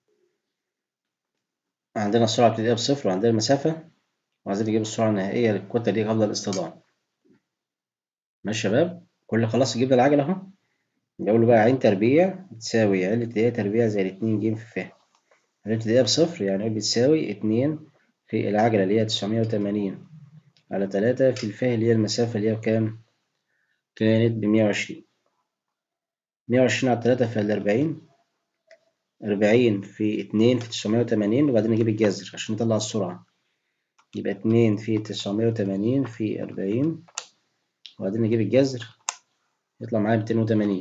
Speaker 1: عندنا السرعة بتبتدي بصفر، وعندنا المسافة، وعايزين نجيب السرعة النهائية للكتلة دي قبل الاصطدام. ماشي يا شباب؟ كل خلاص جبنا العجلة أهو. نقول له بقى عين تربيع بتساوي علة ابتدائية تربيع زائد اتنين ج في ف. علة ابتدائية بصفر، يعني نقول بتساوي اتنين في العجلة اللي هي تسعمية وتمانين على تلاتة في الف اللي هي المسافة اللي هي بكام؟ كانت بمية وعشرين. مية وعشرين على تلاتة في الأربعين. أربعين في اتنين في تسعمية وتمانين، وبعدين نجيب الجذر عشان نطلع السرعة. يبقى اتنين في تسعمية وتمانين في أربعين، وبعدين نجيب الجذر يطلع معايا ميتين وتمانين.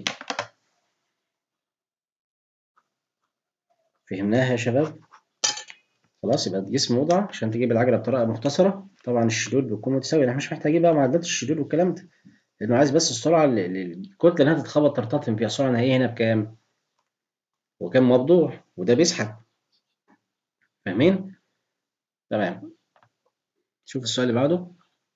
Speaker 1: فهمناها يا شباب؟ خلاص، يبقى الجسم وضع عشان تجيب العجلة بطريقة مختصرة. طبعا الشدود بتكون متساوية، احنا مش محتاجين بقى معادلات الشدود والكلام ده، لأنه عايز بس السرعة اللي الكتلة اللي هتتخبط ترتطم فيها. السرعة النهائية هنا بكام؟ وكام موضوع، وده بيسحب. فاهمين؟ تمام. شوف السؤال اللي بعده.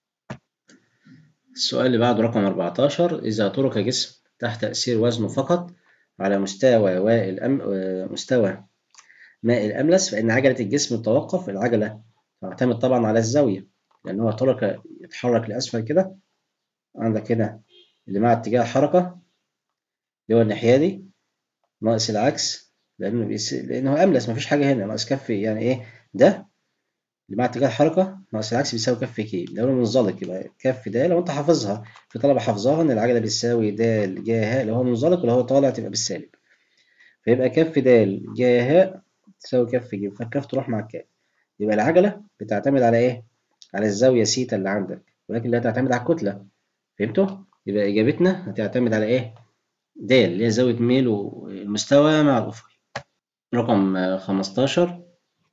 Speaker 1: السؤال اللي بعده رقم أربعتاشر. إذا ترك جسم تحت تأثير وزنه فقط على مستوى الأم... مستوى ماء الأملس، فإن عجلة الجسم تتوقف. العجلة تعتمد طبعا على الزاوية، لأن هو ترك يتحرك لأسفل كده. عندك هنا اللي مع اتجاه الحركة اللي هو الناحية دي ناقص العكس، لأنه بيس... لأنه أملس، مفيش حاجة هنا، ناقص كف، يعني إيه ده اللي مع اتجاه الحركة ناقص العكس بيساوي كف ك. لو منزلق يبقى كف د، لو أنت حافظها، في طلبة حافظاها إن العجلة بتساوي د ج ه، لو هو منزلق ولو هو طالع تبقى بالسالب. فيبقى كف د ج ه تساوي كف ج، فالكف تروح مع الكاف. يبقى العجلة بتعتمد على إيه؟ على الزاوية سيتا اللي عندك، ولكن لا تعتمد على الكتلة. فهمتوا؟ يبقى إجابتنا هتعتمد على إيه؟ د اللي هي زاوية ميل المستوى مع الأفق. رقم خمستاشر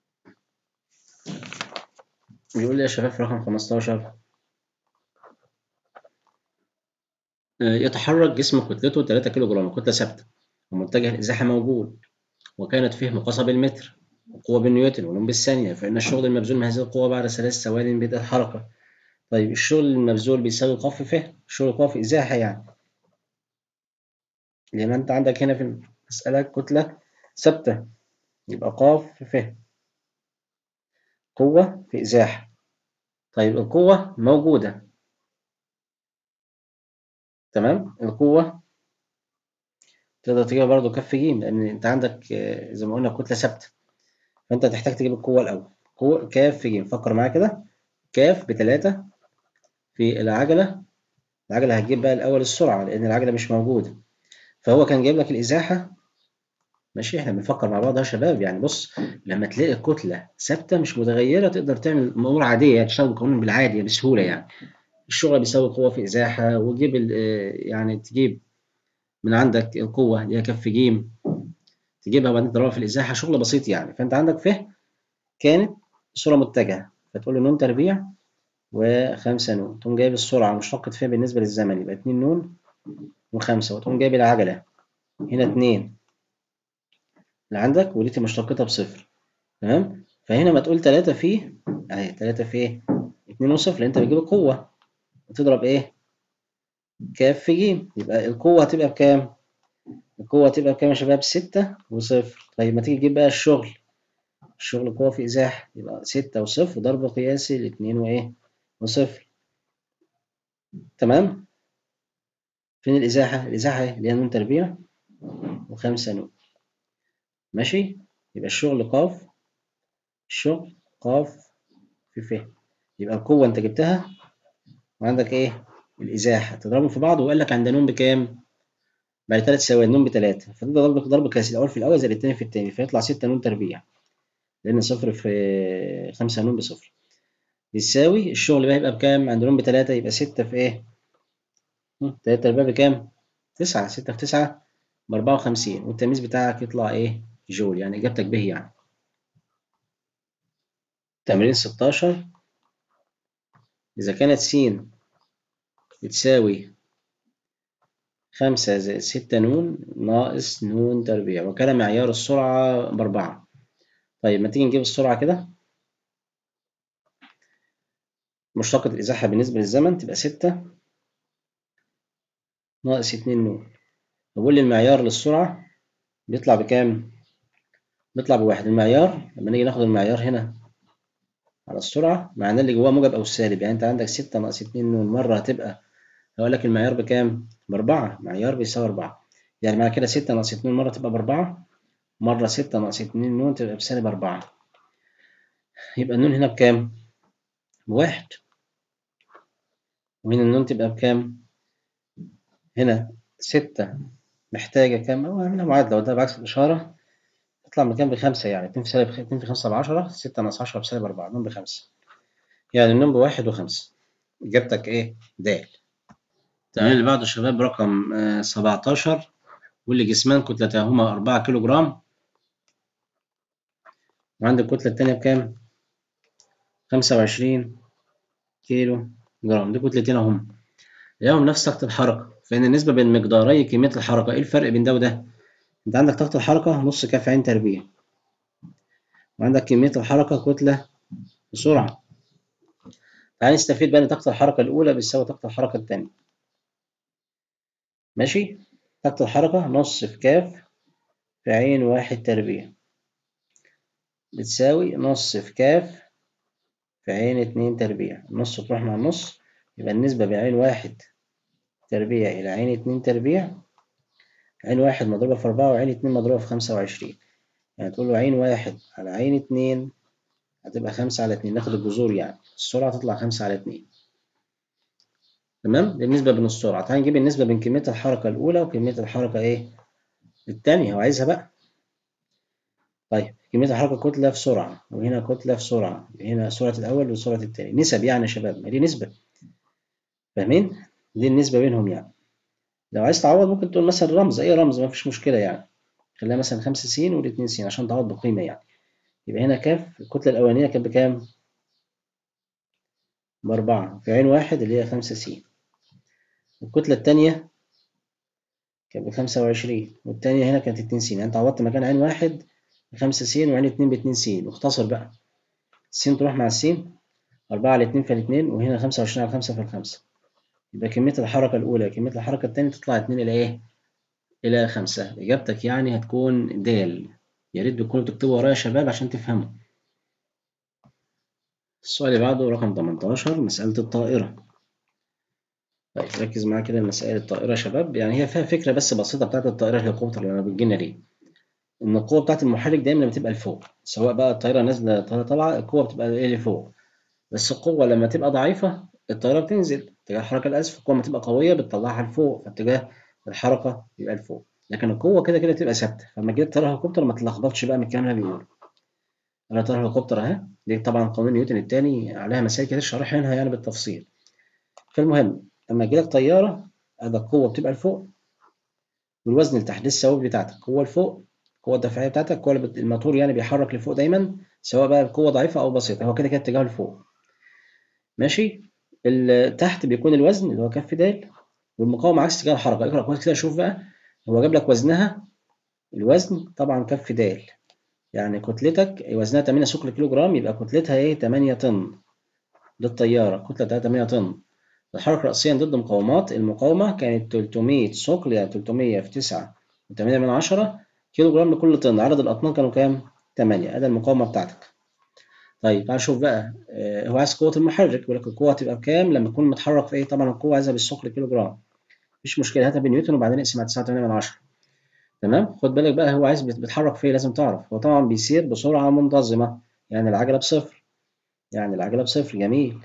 Speaker 1: بيقول لي يا شباب في رقم خمستاشر: يتحرك جسم كتلته تلاتة كيلو جرام، كتلة ثابتة، ومتجه الإزاحة موجود، وكانت فيه مقاسة بالمتر وقوة بالنيوتن ولون بالثانية، فإن الشغل المبذول من هذه القوة بعد ثلاث ثوان بدء الحركة طيب الشغل المبذول بيساوي ق في ف، الشغل ق في ازاحة يعني، لأن أنت عندك هنا في المسألة كتلة ثابتة، يبقى ق في ف قوة في إزاحة. طيب القوة موجودة، تمام، القوة تقدر تجيبها برضه كف ج، لأن أنت عندك زي ما قلنا كتلة ثابتة، فأنت هتحتاج تجيب القوة الأول. قوة كاف في ج، فكر معايا كده، كاف بتلاتة في العجلة، العجلة هتجيب بقى الأول السرعة لأن العجلة مش موجودة، فهو كان جايب لك الإزاحة. ماشي، احنا بنفكر مع بعض يا شباب، يعني بص، لما تلاقي الكتلة ثابتة مش متغيرة تقدر تعمل أمور عادية، يعني تشتغل بالقانون بالعادي بسهولة، يعني الشغل بيساوي قوة في إزاحة، وتجيب يعني تجيب من عندك القوة اللي هي كف ج، تجيبها وبعدين تضربها في الإزاحة، شغل بسيط يعني. فأنت عندك ف كانت صورة متجهة، فتقول له ن تربيع وخمسة ن، تقوم جايب السرعة مشتقة ف بالنسبة للزمن يبقى اتنين ن وخمسة، وتقوم جايب العجلة هنا اتنين اللي عندك ودي مشتقتها بصفر، تمام. فهنا ما تقول تلاتة في اهي، تلاتة في ايه؟ اتنين وصفر، لان انت بتجيب القوة وتضرب ايه؟ كاف في ج، يبقى القوة هتبقى بكام؟ القوة هتبقى بكام يا شباب؟ ستة وصفر. طيب ما تيجي تجيب بقى الشغل، الشغل قوة في إزاحة، يبقى ستة وصفر ضرب قياسي لاتنين وايه؟ وصفر، تمام. فين الإزاحة؟ الإزاحة اللي هي ن تربيع وخمسة ن، ماشي. يبقى الشغل قاف، الشغل قاف في ف، يبقى القوة انت جبتها وعندك ايه؟ الإزاحة، تضربهم في بعض، وقال لك عند ن بكام؟ بعد تلات ثواني ن بتلاتة، فده ضرب ضرب قياسي، الأول في الأول زائد التاني في التاني، فيطلع ستة ن تربيع، لأن صفر في خمسة ن بصفر، بيساوي الشغل بقى يبقى بكام؟ عند ن بتلاتة يبقى ستة في ايه؟ تلاتة تربيع بكام؟ تسعة، ستة في تسعة بأربعة وخمسين، والتمييز بتاعك يطلع ايه؟ جول، يعني إجابتك به يعني. تمرين ستاشر، إذا كانت س بتساوي خمسة زائد ستة ن ناقص ن تربيع، وكان معيار السرعة بأربعة. طيب ما تيجي نجيب السرعة كده، مشتقة الإزاحة بالنسبة للزمن تبقى ستة ناقص اتنين ن، بقول لي المعيار للسرعة بيطلع بكام؟ بيطلع بواحد. المعيار لما نيجي ناخد المعيار هنا على السرعة معناه اللي جواه موجب أو سالب، يعني أنت عندك ستة ناقص اتنين ن مرة هتبقى، هقول لك المعيار بكام؟ بأربعة، معيار بيساوي أربعة، يعني معنى كده ستة ناقص اتنين مرة تبقى بأربعة، مرة ستة ناقص اتنين ن تبقى بسالب أربعة، يبقى النون هنا بكام؟ بواحد. وهنا النون تبقى بكام؟ هنا ستة محتاجة كام؟ أو هعملها معادلة وده بعكس الإشارة، تطلع مكان بخمسة، يعني اتنين في سالب اتنين في خمسة بعشرة، ستة ناقص عشرة بسالب أربعة، النون بخمسة، يعني النون بواحد وخمسة. إجابتك إيه؟ د. التمرين اللي بعده يا شباب رقم آه سبعتاشر، واللي جسمان كتلتاهما أربعة كيلو جرام، وعند الكتلة التانية بكام؟ خمسة وعشرين كيلو جرام، دي كتلتين أهم، لهم نفس طاقة الحركة، فإن النسبة بين مقداري كمية الحركة، إيه الفرق بين ده وده؟ أنت عندك طاقة الحركة نص كاف عين تربيع، وعندك كمية الحركة كتلة بسرعة. تعال نستفيد بقى إن طاقة الحركة الأولى بتساوي طاقة الحركة التانية، ماشي؟ طاقة الحركة نص في كاف في عين واحد تربيع بتساوي نص في كاف في عين اتنين تربيع، النص تروح مع النص، يبقى النسبة بين عين واحد تربيع إلى عين اتنين تربيع، عين واحد مضروبة في أربعة وعين اتنين مضروبة في خمسة وعشرين، يعني تقول له عين واحد على عين اتنين هتبقى خمسة على اتنين، ناخد الجذور يعني السرعة تطلع خمسة على اتنين، تمام. دي النسبة بين السرعة. تعالى نجيب النسبة بين كمية الحركة الأولى وكمية الحركة إيه؟ التانية، هو عايزها بقى. طيب كمية الحركة كتلة في سرعة، وهنا كتلة في سرعة، هنا سرعة الأول وسرعة التاني، نسب يعني يا شباب، ما دي نسبة، فاهمين؟ دي النسبة بينهم يعني. لو عايز تعوض ممكن تقول مثلا رمز، أي رمز ما فيش مشكلة يعني، خليها مثلا خمسة س ودي اتنين س عشان تعوض بقيمة يعني. يبقى هنا كاف الكتلة الأولانية كانت بكام؟ بأربعة في عين واحد اللي هي خمسة س، الكتلة التانية كانت بخمسة وعشرين، والتانية هنا كانت اتنين س، يعني أنت عوضت مكان عين واحد بخمسة س وعين اتنين باتنين س، واختصر بقى، الس تروح مع الس أربعة على اتنين فالاتنين، وهنا خمسة وعشرين على خمسة فالخمسة. يبقى كمية الحركة الأولى كمية الحركة التانية تطلع اتنين إلى إيه؟ إلى خمسة. إجابتك يعني هتكون د. يا ريت تكونوا بتكتبوا ورايا يا شباب عشان تفهموا. السؤال اللي بعده رقم تمنتاشر، مسألة الطائرة. طيب ركز معايا كده، مسائل الطائرة يا شباب يعني هي فيها فكرة بس بسيطة بتاعت الطائرة الهليكوبتر اللي بتجيلنا دي. إن القوة بتاعت المحرك دايما بتبقى لفوق، سواء بقى الطائرة نازلة الطائرة طالعة القوة بتبقى إيه لفوق. بس القوة لما تبقى ضعيفة الطيارة بتنزل اتجاه الحركة لأسفل، القوة لما تبقى قوية بتطلعها لفوق فاتجاه الحركة يبقى لفوق. لكن القوة كده كده تبقى ثابتة. فلما جيت طيارة هليكوبتر ما تلخبطش بقى من الكلام اللي بيقوله. أنا طيارة هليكوبتر أهي، دي طبعا قانون نيوتن التاني عليها مسائل كتير شارحها هنا يعني بالتفصيل. فالمهم لما يجيلك طيارة هذا القوة بتبقى لفوق والوزن لتحت، دي الثوابت بتاعتك. القوة لفوق، القوة الدفعية بتاعتك، القوة الموتور يعني بيحرك لفوق دايما، سواء بقى القوة ضعيفة أو بسيطة، هو كده كده اتجاهه لفوق. ماشي. تحت بيكون الوزن اللي هو كف د، والمقاومة عكس اتجاه الحركة. اقرأ كويس كده شوف بقى، هو جاب لك وزنها، الوزن طبعا كف د، يعني كتلتك وزنها تمانية ثقل كيلو جرام، يبقى كتلتها ايه؟ تمانية طن. للطيارة كتلة بتاعتها تمانية طن. الحركة رأسيا ضد مقاومات، المقاومة كانت تلتمية ثقل، يعني تلتمية في تسعة وتمانية من عشرة كيلو جرام لكل طن. عدد الأطنان كانوا كام؟ تمانية. أدي المقاومة بتاعتك. طيب تعال نشوف بقى، آه، هو عايز قوة المحرك، بيقول لك القوة هتبقى بكام لما يكون متحرك في ايه؟ طبعا القوة عايزها بالثقل كيلو جرام. مفيش مشكلة، هاتها بنيوتن وبعدين اقسم على تسعة وتمانية من عشرة. تمام. خد بالك بقى هو عايز بيتحرك في ايه، لازم تعرف هو طبعا بيسير بسرعة منتظمة، يعني العجلة بصفر، يعني العجلة بصفر. جميل،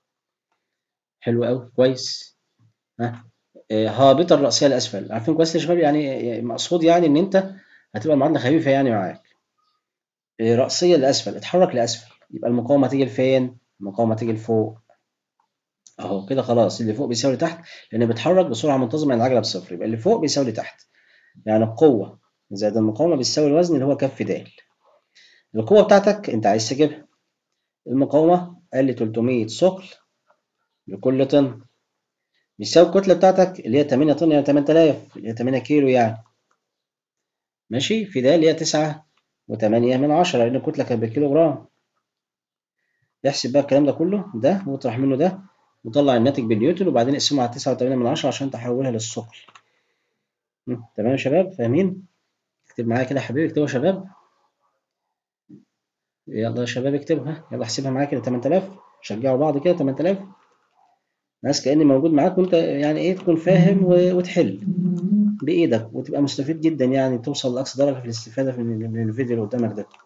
Speaker 1: حلو قوي، كويس. ها، آه، هابطة الرأسية لأسفل. عارفين كويس يا شباب يعني مقصود يعني إن أنت هتبقى المعادلة خفيفة يعني معاك. آه، رأسية لأسفل، اتحرك لأسفل، يبقى المقاومة تيجي لفين؟ المقاومة تيجي لفوق. أهو كده خلاص، اللي فوق بيساوي تحت، لأن بيتحرك بسرعة منتظمة، يعني العجلة بصفر، يبقى اللي فوق بيساوي تحت. يعني القوة زائد المقاومة بتساوي الوزن اللي هو كف د. القوة بتاعتك أنت عايز تجيبها. المقاومة قال لي تلتمية ثقل لكل طن، بيساوي الكتلة بتاعتك اللي هي تمانية طن، يعني تمانية آلاف، اللي هي تمانية كيلو يعني. ماشي. في ده اللي هي تسعة وتمانية من عشرة، لأن الكتلة كانت بالكيلو جرام. احسب بقى الكلام ده كله ده واطرح منه ده وطلع الناتج بالنيوتن، وبعدين اقسمه على تسعة وتمانية من عشرة عشان تحولها للثقل. تمام يا شباب، فاهمين؟ اكتب معايا كده يا حبيبي، اكتبوا يا شباب. يلا يا شباب اكتبها، يلا احسبها معايا كده. تمن تلاف، شجعوا بعض كده. تمن تلاف ناس كأني موجود معاك، وانت يعني ايه تكون فاهم وتحل بإيدك وتبقى مستفيد جدا، يعني توصل لأقصى درجة في الاستفادة من الفيديو اللي قدامك ده.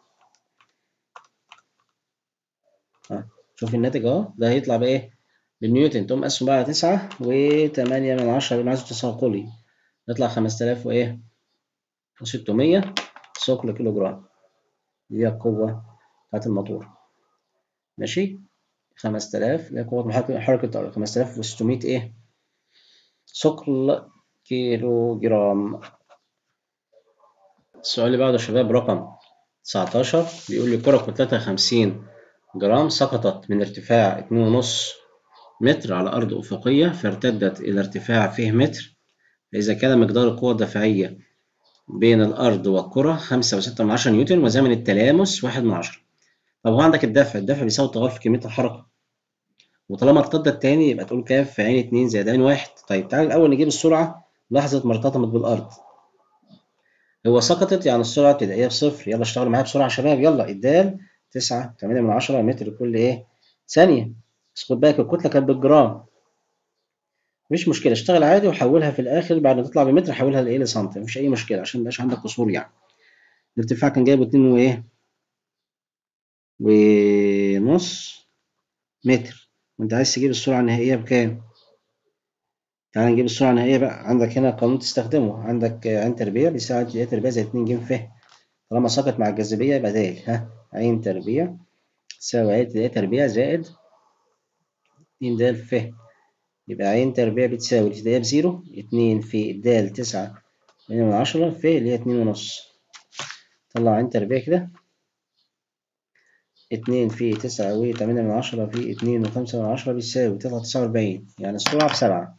Speaker 1: ها، شوف الناتج اهو، ده هيطلع بإيه؟ بالنيوتن. تقوم قسم بقى على تسعة وتمانية من عشرة اللي عايزه تساقلي، يطلع خمسة آلاف وإيه؟ وستمية ثقل كيلو جرام. دي هي القوة بتاعت الموتور. ماشي. خمسة آلاف اللي هي قوة حركة الطائرة، خمسة آلاف وستمية إيه؟ ثقل كيلو جرام. السؤال اللي بعده يا شباب رقم تسعتاشر، بيقول لي كرة كتلتها خمسين جرام سقطت من ارتفاع اتنين ونص متر على أرض أفقية، فارتدت إلى ارتفاع فيه متر، فإذا كان مقدار القوة الدافعية بين الأرض والكرة خمسة وستة من عشرة نيوتن، وزمن التلامس واحد من عشرة. طب هو عندك الدفع، الدفع بيساوي التغير في كمية الحركة، وطالما ارتدت تاني يبقى تقول كام في عين اتنين زائد عين واحد. طيب تعالى الأول نجيب السرعة لحظة ما ارتطمت بالأرض. هو سقطت يعني السرعة ابتدائية بصفر. يلا اشتغلوا معايا بسرعة يا شباب، يلا. الدال تسعة تمانية من عشرة متر كل ايه؟ ثانية. بس خد بالك الكتلة كانت بالجرام، مش مشكلة، اشتغل عادي وحولها في الآخر بعد ما تطلع بمتر حولها لإيه؟ لسنتي، مفيش أي مشكلة عشان ميبقاش عندك قصور يعني. الارتفاع كان جايبه اتنين وإيه؟ ونص متر، وأنت عايز تجيب السرعة النهائية بكام؟ تعالى نجيب السرعة النهائية بقى. عندك هنا قانون تستخدمه، عندك عين تربيع بيساوي عين تربيع زائد اتنين ج ف. طالما سقط مع الجاذبية يبقى د. ها، عين تربيع تساوي عين ابتدائية تربيع زائد اتنين د ف. يبقى عين تربيع بتساوي الابتدائية بزيرو، اتنين في د تسعة تمانية من عشرة ف اللي هي اتنين ونص. طلع عين تربيع كده، اتنين في تسعة وتمانية من عشرة في اتنين وخمسة من عشرة بيساوي تطلع تسعة وأربعين، يعني السرعة بسبعة.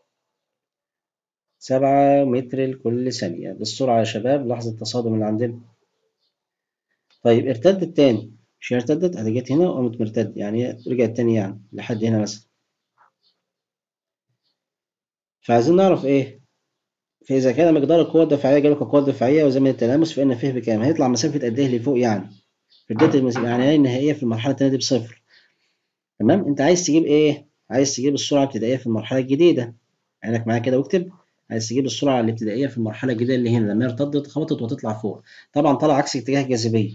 Speaker 1: سبعة متر لكل ثانية. دي السرعة يا شباب لحظة التصادم اللي عندنا. طيب ارتد التاني، مش هي ارتدت؟ ادي جت هنا وقامت مرتد، يعني رجعت تاني يعني لحد هنا مثلا. فعايزين نعرف ايه؟ فاذا كان مقدار القوة الدفاعية جاب لك القوة الدفاعية وزمن التلامس، فإن فيه بكام؟ هيطلع مسافة قد ايه لفوق يعني؟ في بداية المسافة يعني هي النهائية في المرحلة التانية دي بصفر. تمام؟ انت عايز تجيب ايه؟ عايز تجيب السرعة الابتدائية في المرحلة الجديدة. عينك معايا كده واكتب. عايز تجيب السرعة الابتدائية في المرحلة الجديدة اللي هنا لما هي ارتدت خبطت وتطلع فوق. طبعا طلع عكس اتجاه الجاذبية.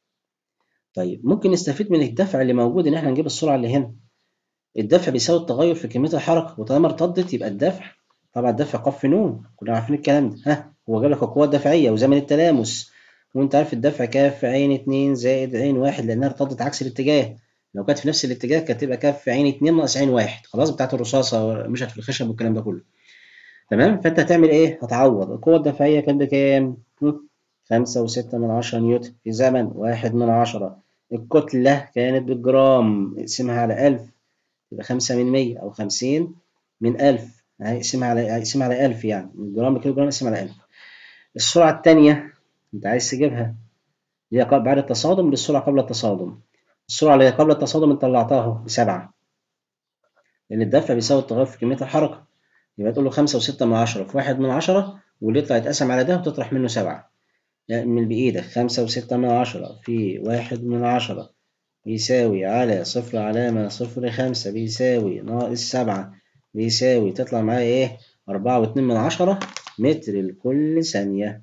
Speaker 1: طيب ممكن نستفيد من الدفع اللي موجود ان احنا نجيب السرعة اللي هنا. الدفع بيساوي التغير في كمية الحركة، وطالما ارتدت يبقى الدفع، طبعا الدفع قف نون، كلنا عارفين الكلام ده. ها هو جاب لك القوة الدفعية وزمن التلامس، وانت عارف الدفع كاف في عين اتنين زائد عين واحد لانها ارتدت عكس الاتجاه. لو كانت في نفس الاتجاه كانت تبقى كاف في عين اتنين ناقص عين واحد، خلاص بتاعت الرصاصة مشت في الخشب والكلام ده كله. تمام؟ فانت هتعمل ايه؟ هتعوض. القوة الدفعية كانت بكام؟ خمسة وستة من عشرة نيوتن في زمن واحد من عشرة. الكتلة كانت بالجرام، اقسمها على ألف يبقى خمسة من مية أو خمسين من ألف. هيقسمها على هيقسمها على ألف، يعني الجرام بكيلو جرام يقسم على ألف. السرعة التانية أنت عايز تجيبها اللي هي بعد التصادم للسرعة قبل التصادم. السرعة اللي هي قبل التصادم أنت طلعتها أهو بسبعة، لأن الدفع بيساوي التغير في كمية الحركة. يبقى تقول له خمسة وستة من عشرة في واحد من عشرة، واللي يطلع يتقسم على ده وتطرح منه سبعة. يعني من بإيدك خمسة وستة من عشرة في واحد من عشرة بيساوي على صفر علامة صفر خمسة بيساوي ناقص سبعة بيساوي، تطلع معايا إيه؟ أربعة واتنين من عشرة متر لكل ثانية.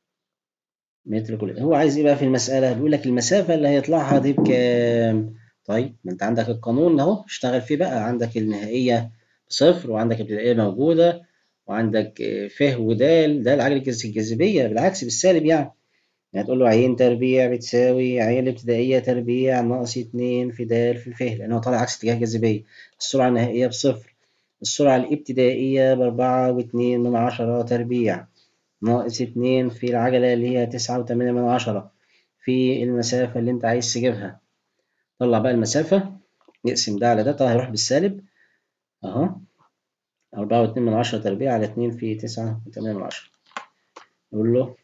Speaker 1: متر كل هو عايز إيه بقى في المسألة؟ بيقول لك المسافة اللي هيطلعها دي بكام؟ طيب ما أنت عندك القانون أهو اشتغل فيه بقى، عندك النهائية بصفر وعندك الابتدائية موجودة وعندك ف ودال، ده العجلة الجاذبية بالعكس بالسالب يعني. يعني هتقول له عين تربيع بتساوي عين الابتدائية تربيع ناقص اتنين في د في ف، لأن هو طالع عكس اتجاه الجاذبية. السرعة النهائية بصفر. السرعة الابتدائية بأربعة واتنين من عشرة تربيع ناقص اتنين في العجلة اللي هي تسعة وتمانية من عشرة في المسافة اللي أنت عايز تجيبها. طلع بقى المسافة، نقسم ده على ده، طبعا هيروح بالسالب أهو. أربعة واتنين من عشرة تربيع على اتنين في تسعة وتمانية من عشرة. نقول له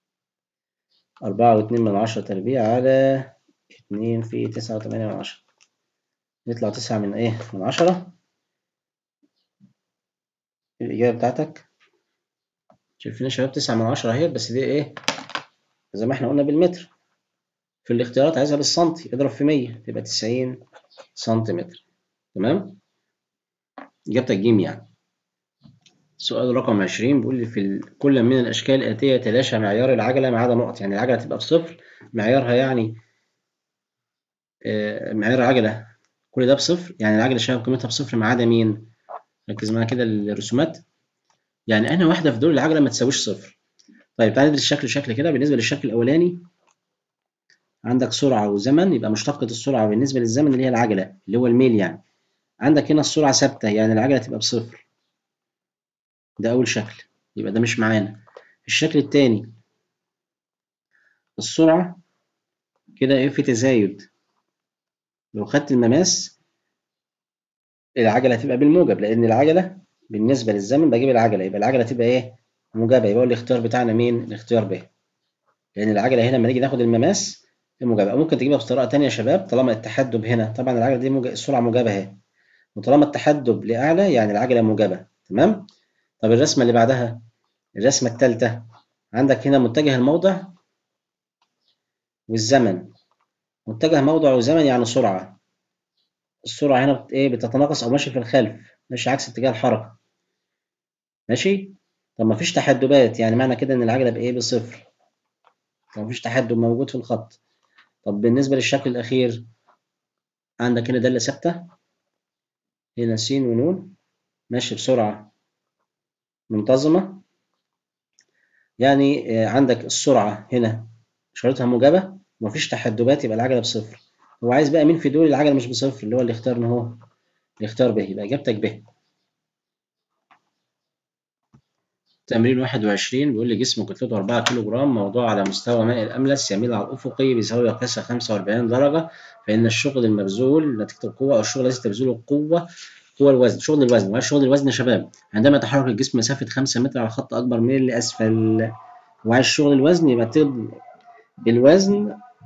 Speaker 1: أربعة واتنين من عشرة تربيع على اتنين في تسعة وتمانية من عشرة، يطلع تسعة من ايه؟ من عشرة. الإجابة بتاعتك شايفين يا شباب تسعة من عشرة اهي، بس دي ايه؟ زي ما احنا قلنا بالمتر. في الاختيارات عايزها بالسنتي، اضرب في مية تبقى تسعين سنتيمتر. تمام؟ إجابتك جيم يعني. سؤال رقم عشرين بيقول لي في ال... كل من الأشكال الآتية يتلاشى معيار العجلة ما عدا نقط، يعني العجلة تبقى بصفر معيارها يعني آه معيار العجلة كل ده بصفر، يعني العجلة شايفة قيمتها بصفر ما عدا مين؟ ركز معايا كده الرسومات. يعني أنا واحدة في دول العجلة ما تساويش صفر. طيب تعالى ندرس الشكل شكل كده. بالنسبة للشكل الأولاني عندك سرعة وزمن، يبقى مشتقة السرعة بالنسبة للزمن اللي هي العجلة اللي هو الميل يعني. عندك هنا السرعة ثابتة يعني العجلة تبقى بصفر. ده أول شكل، يبقى ده مش معانا. الشكل التاني السرعة كده إيه في تزايد، لو خدت المماس العجلة هتبقى بالموجب، لأن العجلة بالنسبة للزمن بجيب العجلة، يبقى العجلة تبقى إيه؟ موجبة. يبقى الاختيار بتاعنا مين؟ الاختيار ب، لأن العجلة هنا لما نيجي ناخد المماس الموجبة. ممكن تجيبها بطريقة تانية يا شباب، طالما التحدب هنا طبعا العجلة دي موجب، السرعة موجبة أهي، وطالما التحدب لأعلى يعني العجلة موجبة. تمام؟ طب الرسمة اللي بعدها، الرسمة الثالثة، عندك هنا متجه الموضع والزمن. متجه موضع وزمن يعني سرعة. السرعة هنا بت إيه؟ بتتناقص أو ماشي في الخلف، ماشي عكس اتجاه الحركة. ماشي؟ طب ما فيش تحدبات، يعني معنى كده إن العجلة بإيه؟ بصفر. ما فيش تحدب موجود في الخط. طب بالنسبة للشكل الأخير عندك هنا دالة ثابتة، هنا س ونون، ماشي بسرعة منتظمة. يعني عندك السرعة هنا إشارتها موجبة ومفيش تحدبات، يبقى العجلة بصفر. هو عايز بقى مين في دول العجلة مش بصفر، اللي هو اللي اختارنا اهو، اللي اختار ب، يبقى إجابتك ب. تمرين واحد وعشرين بيقول لي جسم كتلته أربعة كيلو جرام موضوع على مستوى ماء الأملس يميل على الأفقي بزاوية قياسها خمسة وأربعين درجة، فإن الشغل المبذول نتيجة القوة أو الشغل الذي تبذله القوة هو الوزن. شغل الوزن، وعايز شغل الوزن يا شباب عندما يتحرك الجسم مسافة خمسة متر على خط أكبر من اللي أسفل. وعايز شغل الوزن يبقى تضرب بالوزن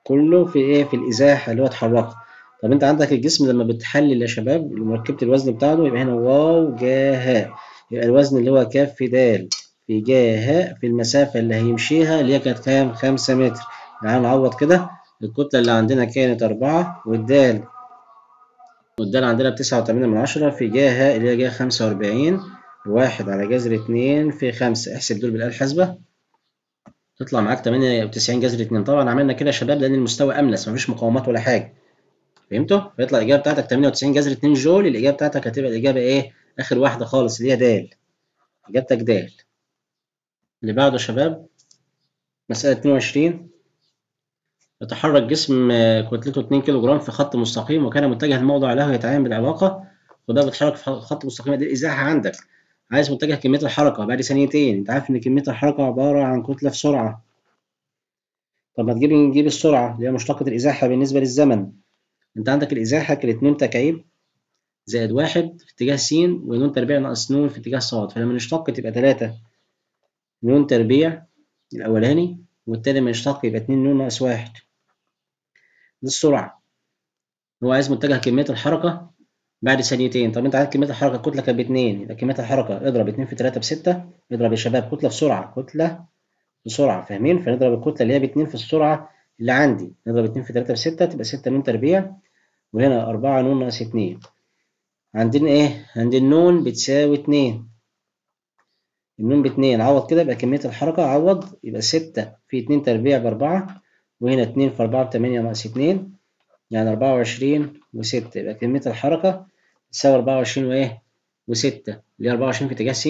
Speaker 1: كله في ايه؟ في الازاحه اللي هو اتحرك. طب انت عندك الجسم لما بتحلل يا شباب مركبه الوزن بتاعته، يبقى هنا واو جا ها، يبقى الوزن اللي هو كاف في دال في جا ها في المسافه اللي هيمشيها اللي هي كانت كام؟ خمسة متر. تعالى نعوض كده. الكتله اللي عندنا كانت أربعة، والدال والدال عندنا بتسعة وتمانية من عشرة في جا ها اللي هي جا خمسة وأربعين. واحد على جذر اتنين في خمسة. احسب دول بالآلة الحاسبة تطلع معاك تمانية وتسعين جذر اتنين. طبعا عملنا كده يا شباب لأن المستوى أملس مفيش مقاومات ولا حاجة. فهمتوا؟ فيطلع الإجابة بتاعتك تمانية وتسعين جذر اتنين جول. الإجابة بتاعتك هتبقى الإجابة إيه؟ آخر واحدة خالص اللي هي د. إجابتك د. اللي بعده يا شباب مسألة اتنين وعشرين. يتحرك جسم آه، كتلته اتنين كيلو جرام في خط مستقيم وكان متجه الموضع له يتعين بالعلاقة. وده بيتحرك في خط مستقيم. دي الإزاحة عندك. عايز متجه كمية الحركة بعد ثانيتين. أنت عارف إن كمية الحركة عبارة عن كتلة في سرعة. طب ما تجيب نجيب السرعة اللي هي مشتقة الإزاحة بالنسبة للزمن. أنت عندك الإزاحة كانت ن تكعيب زائد واحد في اتجاه س ونون تربيع ناقص نون في اتجاه ص. فلما نشتق تبقى تلاتة نون تربيع الأولاني، والتاني لما يشتق يبقى اتنين نون ناقص واحد. دي السرعة. هو عايز متجه كمية الحركة بعد ثانيتين. طب أنت عايز كمية الحركة الكتلة كانت باتنين، يبقى كمية الحركة اضرب اتنين في تلاتة بستة. اضرب يا شباب كتلة في سرعة، كتلة في سرعة، فاهمين؟ فنضرب الكتلة اللي هي باتنين في السرعة اللي عندي. نضرب اتنين في تلاتة بستة تبقى ستة نون تربيع، وهنا أربعة نون ناقص اتنين. عندنا إيه؟ عند النون بتساوي اتنين. النون باتنين عوض كده يبقى كمية الحركة عوض يبقى ستة في اتنين تربيع بأربعة، وهنا اتنين في أربعة بتمانية ناقص اتنين يعني أربعة وعشرين وستة. يبقى كمية الحركة تساوي أربعة وعشرين وإيه؟ وستة اللي هي أربعة وعشرين في اتجاه س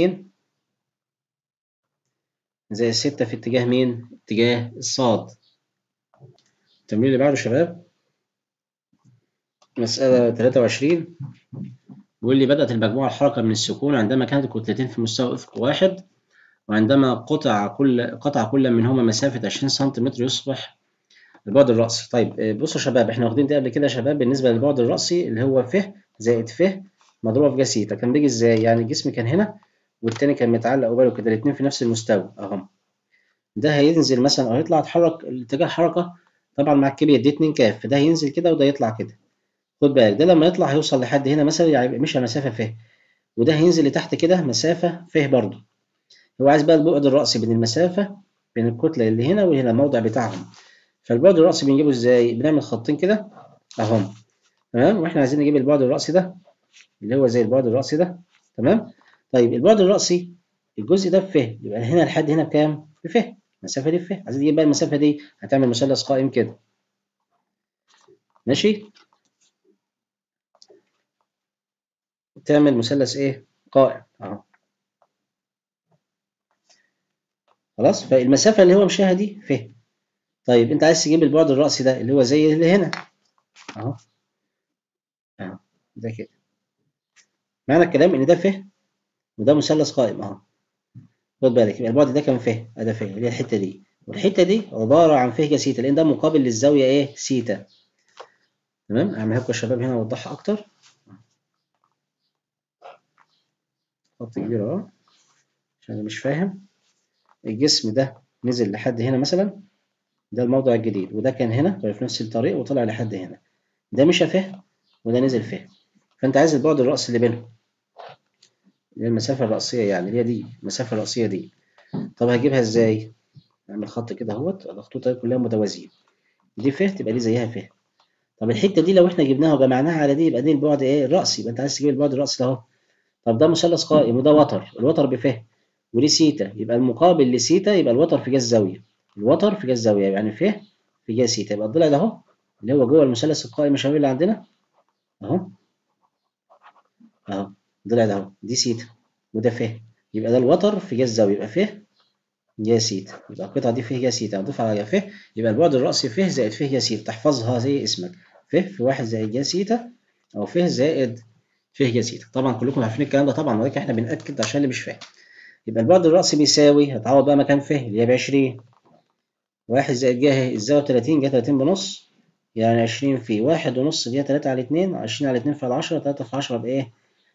Speaker 1: زي الستة في اتجاه مين؟ اتجاه الصاد. التمرين اللي بعده يا شباب مسألة تلاتة وعشرين. بيقول لي بدأت المجموعة الحركة من السكون عندما كانت الكتلتين في مستوى أفق واحد، وعندما قطع كل قطع كل منهما مسافة عشرين سنتيمتر يصبح البعد الرأسي. طيب بصوا يا شباب احنا واخدين ده قبل كده يا شباب. بالنسبة للبعد الرأسي اللي هو ف زائد ف مضروبة في جا سيتا كان بيجي ازاي؟ يعني الجسم كان هنا والتاني كان متعلق قباله كده الاتنين في نفس المستوى اهم. ده هينزل مثلا او هيطلع اتحرك الاتجاه حركة طبعا مع الكبير دي اتنين كاف، فده هينزل كده وده يطلع كده. خد بالك ده لما يطلع هيوصل لحد هنا مثلا يعني مشى مسافة ف، وده هينزل لتحت كده مسافة ف برضه. هو عايز بقى البعد الرأسي بين المسافة بين الكتلة اللي هنا وهنا الموضع بتاعهم. فالبعد الرأسي بنجيبه ازاي؟ بنعمل خطين كده اهم. تمام. واحنا عايزين نجيب البعد الرأسي ده اللي هو زي البعد الرأسي ده. تمام. طيب البعد الرأسي الجزء ده بف، يبقى هنا لحد هنا بكام؟ بف. المسافة دي بف. عايزين نجيب بقى المسافة دي، هتعمل مثلث قائم كده. ماشي. تعمل مثلث ايه؟ قائم اهو. خلاص. فالمسافة اللي هو مشاها دي ف. طيب انت عايز تجيب البعد الرأسي ده اللي هو زي اللي هنا اهو اهو ده كده. معنى الكلام ان ده ف وده مثلث قائم اهو. خد بالك يبقى البعد ده كان ف، ده ف اللي هي الحته دي، والحته دي عباره عن ف جا سيتا لان ده مقابل للزاويه ايه؟ سيتا. تمام. اعملها لكم يا شباب هنا اوضحها اكتر. خط كبير اهو عشان اللي مش فاهم. الجسم ده نزل لحد هنا مثلا، ده الموضع الجديد، وده كان هنا طلع في نفس الطريق وطلع لحد هنا. ده مشى ف وده نزل ف. فانت عايز البعد الرأسي اللي بينهم اللي هي المسافه الرأسيه، يعني اللي هي دي المسافه الرأسيه دي. طب هجيبها ازاي؟ نعمل خط كده اهوت، الخطوط كلها متوازيه. دي ف تبقى دي زيها ف. طب الحته دي لو احنا جبناها وجمعناها على دي يبقى دي البعد ايه؟ الرأسي. يبقى انت عايز تجيب البعد الرأسي ده اهو. طب ده مثلث قائم وده وتر، الوتر بف ودي سيتا، يبقى المقابل لسيتا يبقى الوتر في جهه الزاويه. الوتر في جهه الزاويه يعني ف في جهه سيتا. يبقى الضلع ده اهو اللي هو جوه المثلث القائم الشباب اللي عندنا اهو اهو. الضلع ده اهو دي سيتا وده ف، يبقى ده الوتر في جهه الزاويه يبقى ف جهه سيتا. يبقى القطعه دي ف جهه سيتا هنضيف على ف يبقى البعد الرأسي ف زائد ف جهه سيتا. تحفظها زي اسمك ف في واحد زائد جهه سيتا او ف زائد ف جهه سيتا. طبعا كلكم عارفين الكلام ده طبعا، ولكن احنا بنأكد عشان اللي مش فاهم. يبقى البعد الرأسي بيساوي، هتعوض بقى مكان ف اللي هي ب عشرين، واحد زائد جهة الزاوية تلاتين، جهة تلاتين بنص يعني عشرين في واحد ونص اللي هي تلاتة على اتنين، عشرين على اتنين في عشرة، تلاتة في عشرة بإيه؟ ب تلاتين. والتمييز بتاعنا إيه يا شباب؟ سنتيمتر.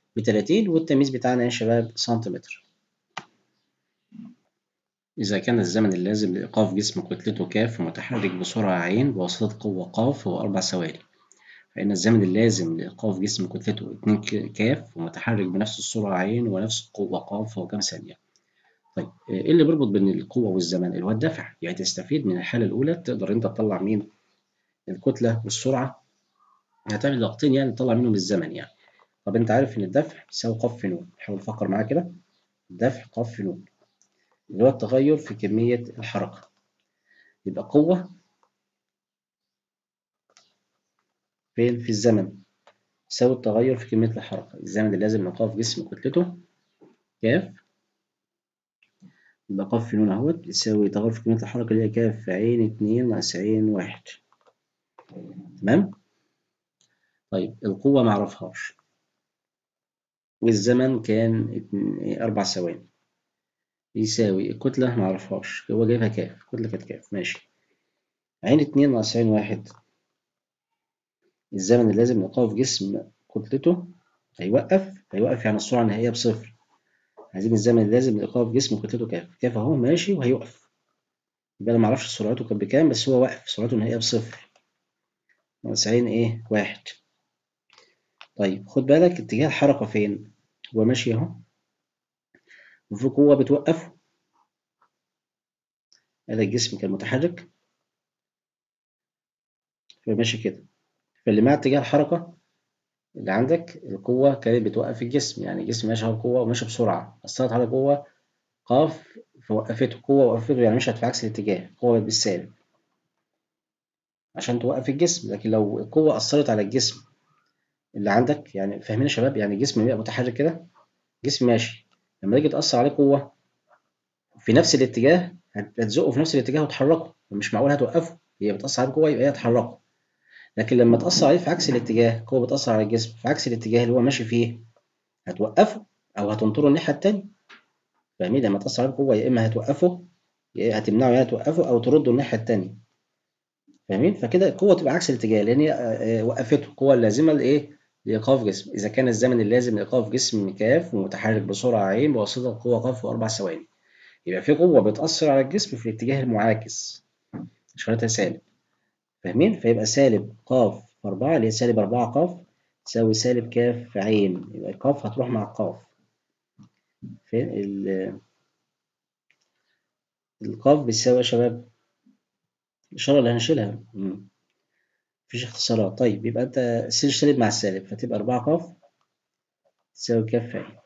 Speaker 1: إذا كان الزمن اللازم لإيقاف جسم كتلته ك ومتحرك بسرعة ع بواسطة قوة ق هو أربع ثواني، فإن الزمن اللازم لإيقاف جسم كتلته اتنين ك ومتحرك بنفس السرعة ع ونفس القوة ق هو كام ثانية؟ طيب إيه اللي بيربط بين القوة والزمن؟ اللي هو الدفع، يعني تستفيد من الحالة الأولى تقدر أنت تطلع مين؟ الكتلة والسرعة، هتعمل لقطين يعني تطلع منهم الزمن يعني. طب أنت عارف إن الدفع يساوي ق في ن، حاول تفكر معايا كده. الدفع ق في ن اللي هو التغير في كمية الحركة، يبقى قوة فين؟ في الزمن يساوي التغير في كمية الحركة. الزمن اللي لازم نقاف جسم كتلته ك، يبقى ق في ن اهوت يساوي تغير في كمية الحركة اللي هي ك في ع اتنين ناقص ع واحد. تمام؟ طيب القوة معرفهاش والزمن كان أربع ثواني، يساوي الكتلة معرفهاش، هو جايبها كاف، الكتلة كانت كاف، ماشي. عين اتنين ناقص عين واحد، الزمن اللازم لإيقاف جسم كتلته هيوقف، هيوقف يعني السرعة النهائية بصفر. عايزين الزمن اللازم لإيقاف جسم كتلته كاف، كاف أهو ماشي وهيوقف، يبقى أنا معرفش سرعته كانت بكام، بس هو واقف سرعته النهائية بصفر ناقص عين إيه؟ واحد. طيب خد بالك اتجاه الحركة فين؟ هو ماشي أهو وفي قوة بتوقفه، هذا الجسم كان متحرك فماشي كده، فاللي مع اتجاه الحركة اللي عندك القوة كانت بتوقف الجسم، يعني الجسم ماشي على قوة وماشي بسرعة، أثرت على قوة قاف فوقفته، قوة وقفته يعني مشت في عكس الاتجاه، قوة بالسالب عشان توقف الجسم. لكن لو القوة أثرت على الجسم اللي عندك، يعني فاهمين يا شباب؟ يعني الجسم بيبقى متحرك كده، جسم ماشي، لما تيجي تأثر عليه قوة في نفس الاتجاه هتزقه في نفس الاتجاه وتحركه، مش معقول هتوقفه، هي بتأثر عليه قوة يبقى هي تحركه. لكن لما تأثر عليه في عكس الاتجاه، قوة بتأثر على الجسم في عكس الاتجاه اللي هو ماشي فيه، هتوقفه أو هتنطره الناحية التانية. فاهمين؟ لما تأثر عليه بقوة يا إما هتوقفه يا هتمنعه يعني توقفه أو ترده الناحية التانية. فاهمين؟ فكده القوة تبقى عكس الاتجاه لأن هي آه، آه، وقفته، القوة اللازمة لإيه؟ لإيقاف جسم. إذا كان الزمن اللازم لإيقاف جسم كاف ومتحرك بسرعة ع بواسطة القوة ق في أربع ثواني، يبقى في قوة بتأثر على الجسم في الاتجاه المعاكس، إشارتها سالب. فاهمين؟ فيبقى سالب ق في أربعة اللي هي سالب أربعة ق تساوي سالب ك في ع، يبقى القاف هتروح مع القاف. فين ال- القاف بتساوي يا شباب؟ الإشارة اللي هنشيلها. مم. مفيش اختصارات. طيب يبقى أنت السين سالب مع السالب فتبقى أربعة ق تساوي ك في ع.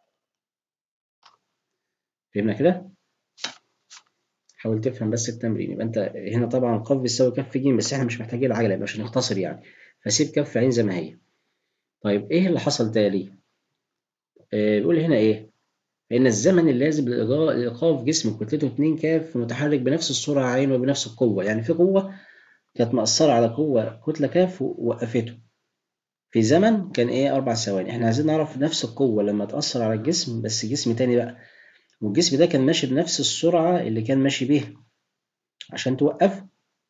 Speaker 1: فهمنا كده؟ حاول تفهم بس التمرين. يبقى أنت هنا طبعا ق بتساوي ك في ج، بس إحنا مش محتاجين العجلة يبقى مش هنختصر يعني، فسيب ك في ع زي ما هي. طيب إيه اللي حصل تالي؟ آه بيقول هنا إيه؟ فإن الزمن اللازم لإيقا- لإيقاف جسم كتلته اتنين ك متحرك بنفس السرعة ع وبنفس القوة، يعني في قوة كانت مأثرة على قوة كتلة ك ووقفته في زمن كان إيه؟ أربع ثواني. إحنا عايزين نعرف نفس القوة لما تأثر على الجسم بس جسم تاني بقى، والجسم ده كان ماشي بنفس السرعة اللي كان ماشي بيها عشان توقفه،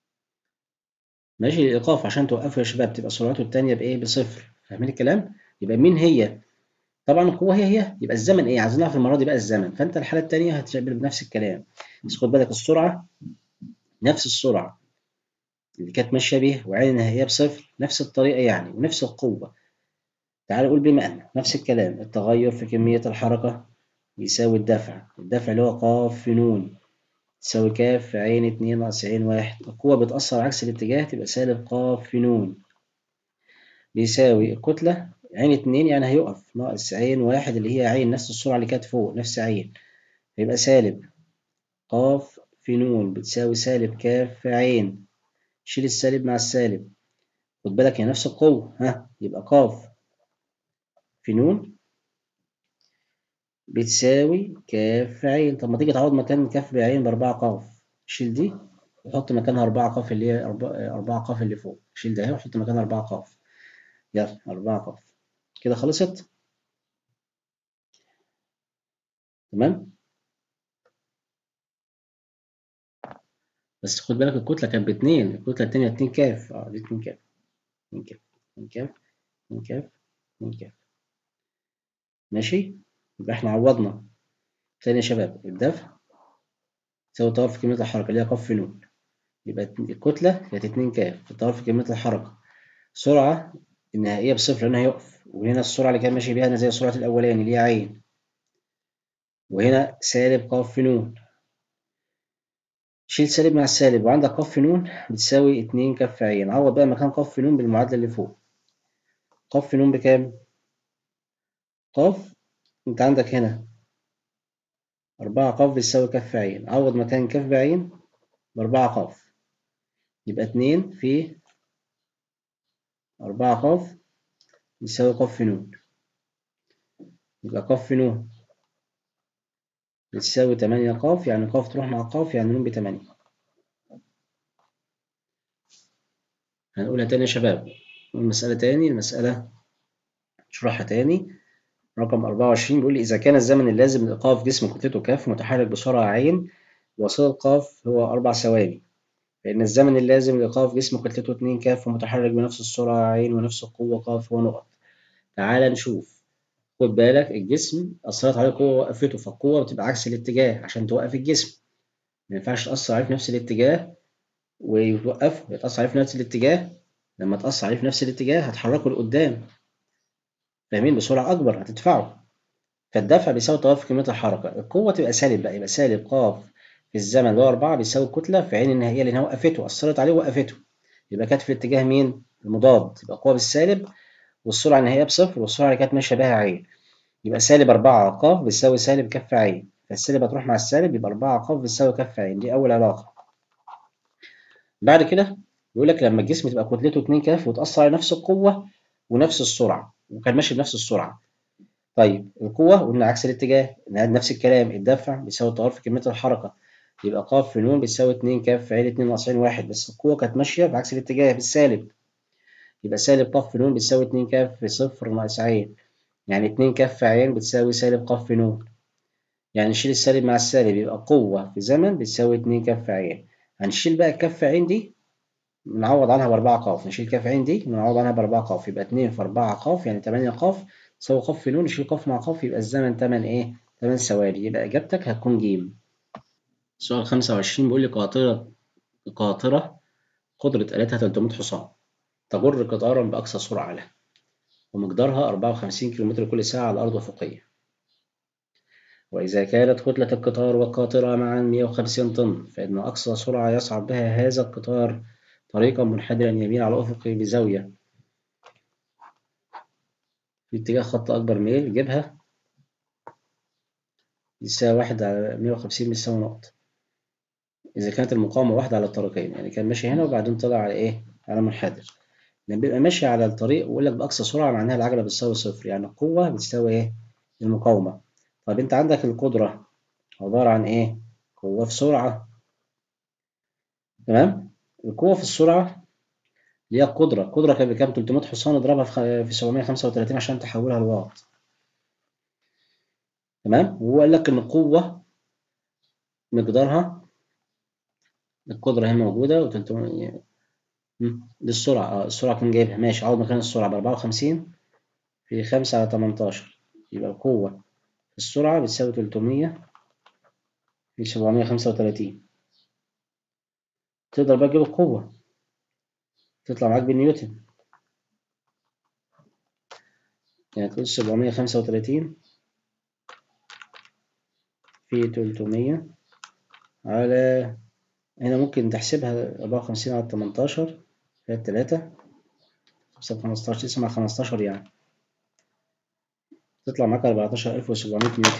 Speaker 1: ماشي الإيقاف عشان توقفه يا شباب تبقى سرعته التانية بإيه؟ بصفر. فاهمين الكلام؟ يبقى مين هي؟ طبعا القوة هي هي، يبقى الزمن إيه؟ عايزين نعرف المرة دي بقى الزمن، فأنت الحالة التانية هتشبه بنفس الكلام، بس خد بالك السرعة نفس السرعة اللي كانت ماشية بيها وعين النهائية بصفر، نفس الطريقة يعني ونفس القوة. تعال نقول بما أن نفس الكلام التغير في كمية الحركة يساوي الدفع، الدفع اللي هو ق في ن تساوي ك في ع اتنين ناقص ع واحد، القوة بتأثر عكس الاتجاه تبقى سالب ق في ن بيساوي الكتلة ع اتنين يعني هيقف ناقص ع واحد اللي هي ع نفس السرعة اللي كانت فوق نفس ع، يبقى سالب ق في ن بتساوي سالب ك في ع، شيل السالب مع السالب، خد بالك هي نفس القوة، ها يبقى ق في ن بتساوي ك في ع. طب ما تيجي تعوض مكان ك في ع بأربعة ق، شيل دي وحط مكانها أربعة ق اللي هي أربعة ق اللي فوق، شيل ده اهي وحط مكانها أربعة ق، يلا أربعة ق كده خلصت. تمام، بس خد بالك الكتلة كانت باتنين، الكتلة التانية اتنين كاف، اه دي اتنين كاف، اتنين كاف اتنين كاف اتنين كاف اتنين كاف، ماشي. يبقى احنا عوضنا تاني يا شباب الدفع تساوي تغير في كمية الحركة اللي هي ق في ن، يبقى الكتلة كانت اتنين ك في التغير في كمية الحركة. سرعة النهائية بصفر لأنه هيقف، وهنا السرعة اللي كان ماشي بيها أنا زي سرعة الأولاني اللي هي عين، وهنا سالب ق في ن. شيل سالب مع السالب وعندك ق في ن بتساوي اتنين ك في عين. عوض بقى مكان ق في ن بالمعادلة اللي فوق. ق في ن بكام؟ ق أنت عندك هنا أربعة ق بتساوي ك في عين، عوض مكان ك بعين بأربعة ق، يبقى اتنين في أربعة ق يساوي ق في ن، يبقى ق في ن بتساوي تمانية ق، يعني ق تروح مع ق يعني ن بتمانية. هنقولها تاني يا شباب، نقول المسألة تاني. المسألة نشرحها تاني. رقم أربعة وعشرين بيقول لي إذا كان الزمن اللازم لإيقاف جسم كتلته ك متحرك بسرعة ع وصل ق هو أربع ثواني، فإن الزمن اللازم لإيقاف جسم كتلته اتنين ك متحرك بنفس السرعة ع ونفس القوة ق هو نقط. تعال نشوف. خد بالك الجسم أثرت عليه قوة وقفته، فالقوة بتبقى عكس الاتجاه عشان توقف الجسم. ما ينفعش تأثر عليه في نفس الاتجاه وتوقفه، يتأثر عليه في نفس الاتجاه. لما تأثر عليه في نفس الاتجاه هتحركه لقدام، فاهمين؟ بسرعة أكبر هتدفعه. فالدفع بيساوي تغير في كمية الحركة. القوة تبقى سالب بقى، يبقى سالب ق في الزمن اللي هو أربعة بيساوي الكتلة في عين النهائية لأنها وقفته، أثرت عليه ووقفته، يبقى كانت في الاتجاه مين؟ المضاد، يبقى قوة بالسالب والسرعة النهائية بصفر والسرعة اللي كانت ماشية بها عين، يبقى سالب أربعة ق بيساوي سالب كف عين، فالسالب هتروح مع السالب يبقى أربعة ق بيساوي كف عين. دي أول علاقة. بعد كده بيقول لك لما الجسم تبقى كتلته اتنين ك وتأثر على نفس القوة ونفس السرعة وكان ماشي بنفس السرعة. طيب القوة قلنا عكس الاتجاه، نفس الكلام. الدفع بيساوي التغير في كمية الحركة، يبقى ق في ن بيساوي اتنين ك في عين اتنين ناقصين واحد، بس القوة كانت ماشية بعكس الاتجاه بالسالب، يبقى سالب ق في ن بيساوي اتنين ك في صفر ناقص عين، يعني اتنين ك في عين بتساوي سالب ق في ن، يعني نشيل السالب مع السالب يبقى قوة في زمن بتساوي اتنين ك في عين. هنشيل بقى الكف في عين دي نعوض عنها بأربعة ق، نشيل كف عين دي نعوض عنها بأربعة ق، يبقى اتنين في أربعة ق يعني تمانية ق تساوي ق في ن، نشيل ق مع ق يبقى الزمن تمن إيه؟ تمن ثواني، يبقى إجابتك هتكون ج. سؤال خمسة وعشرين بيقول لي قاطرة قاطرة قدرة آلتها تلتمية حصان تجر قطارا بأقصى سرعة له ومقدارها أربعة وخمسين كيلومتر كل ساعة على الأرض أفقية، وإذا كانت كتلة القطار والقاطرة معا مئة وخمسين طن فإن أقصى سرعة يصعد بها هذا القطار طريقا منحدرا يمين على الأفق بزاوية في اتجاه خط أكبر ميل جيبها يساوي واحد على مئة وخمسين بيساوي نقطة. إذا كانت المقاومة واحدة على الطريقين، يعني كان ماشي هنا وبعدين طلع على إيه؟ على منحدر. لما بيبقى ماشي على الطريق ويقول لك بأقصى سرعة معناها العجلة بتساوي صفر، يعني القوة بتساوي إيه؟ المقاومة. طب أنت عندك القدرة عبارة عن إيه؟ قوة في سرعة، تمام؟ القوة في السرعة اللي هي القدرة، القدرة كانت بكام؟ تلتمية حصان اضربها في في سبعمية وخمسة وتلاتين عشان تحولها لواط، تمام؟ وهو قال لك إن القوة مقدارها القدرة هي موجودة و300 دي السرعة. اه السرعة كان جايبها ماشي، عوض مكان السرعة بأربعة وخمسين في خمسة على تمنتاشر، يبقى القوة في السرعة بتساوي تلتمية في سبعمية وخمسة وتلاتين. تقدر بقى تجيب القوة تطلع معاك بالنيوتن، يعني تقول سبعمية وخمسة وتلاتين في تلتمية على، هنا ممكن تحسبها أربعة وخمسين على تمنتاشر فيها التلاتة خمسة خمستاشر تقسم على خمستاشر يعني تطلع معاك أربعتاشر ألف وسبعمية نيوتن.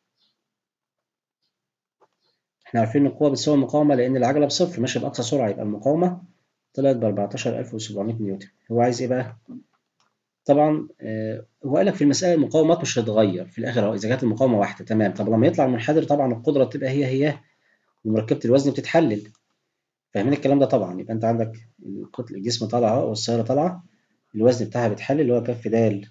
Speaker 1: احنا عارفين ان القوة بتساوي المقاومة لأن العجلة بصفر ماشية بأقصى سرعة، يبقى المقاومة طلعت بأربعتاشر ألف وسبعمية نيوتن. هو عايز ايه بقى؟ طبعا آه هو قال لك في المسألة المقاومات مش هتتغير في الآخر اهو إذا كانت المقاومة واحدة، تمام. طب لما يطلع المنحدر طبعا القدرة بتبقى هي هي ومركبة الوزن بتتحلل، فاهمين الكلام ده طبعا. يبقى أنت عندك الكتلة الجسم طالعة والسيارة طالعة، الوزن بتاعها بيتحلل اللي هو كف د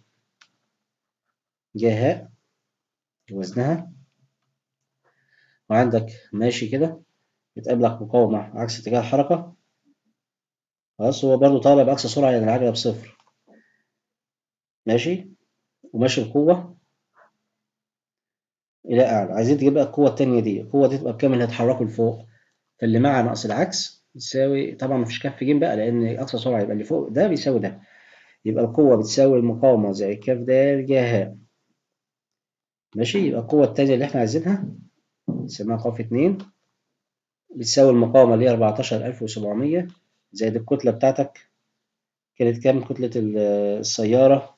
Speaker 1: جهة وزنها، وعندك ماشي كده بتقابلك مقاومة عكس اتجاه الحركة، خلاص هو برضو طالع بأقصى سرعة يعني العجلة بصفر ماشي وماشي بقوة إلى أعلى. عايزين تجيب بقى القوة التانية دي، القوة دي تبقى بكام اللي هتحركه لفوق؟ فاللي مع ناقص العكس يساوي، طبعا مفيش كف ج بقى لأن أقصى سرعة يبقى اللي فوق ده بيساوي ده، يبقى القوة بتساوي المقاومة زائد ك د ج ه. ماشي، يبقى القوة التانية اللي احنا عايزينها نسميها ق اتنين بتساوي المقاومة اللي هي أربعتاشر ألف وسبعمية زائد الكتلة بتاعتك كانت كام كتلة السيارة؟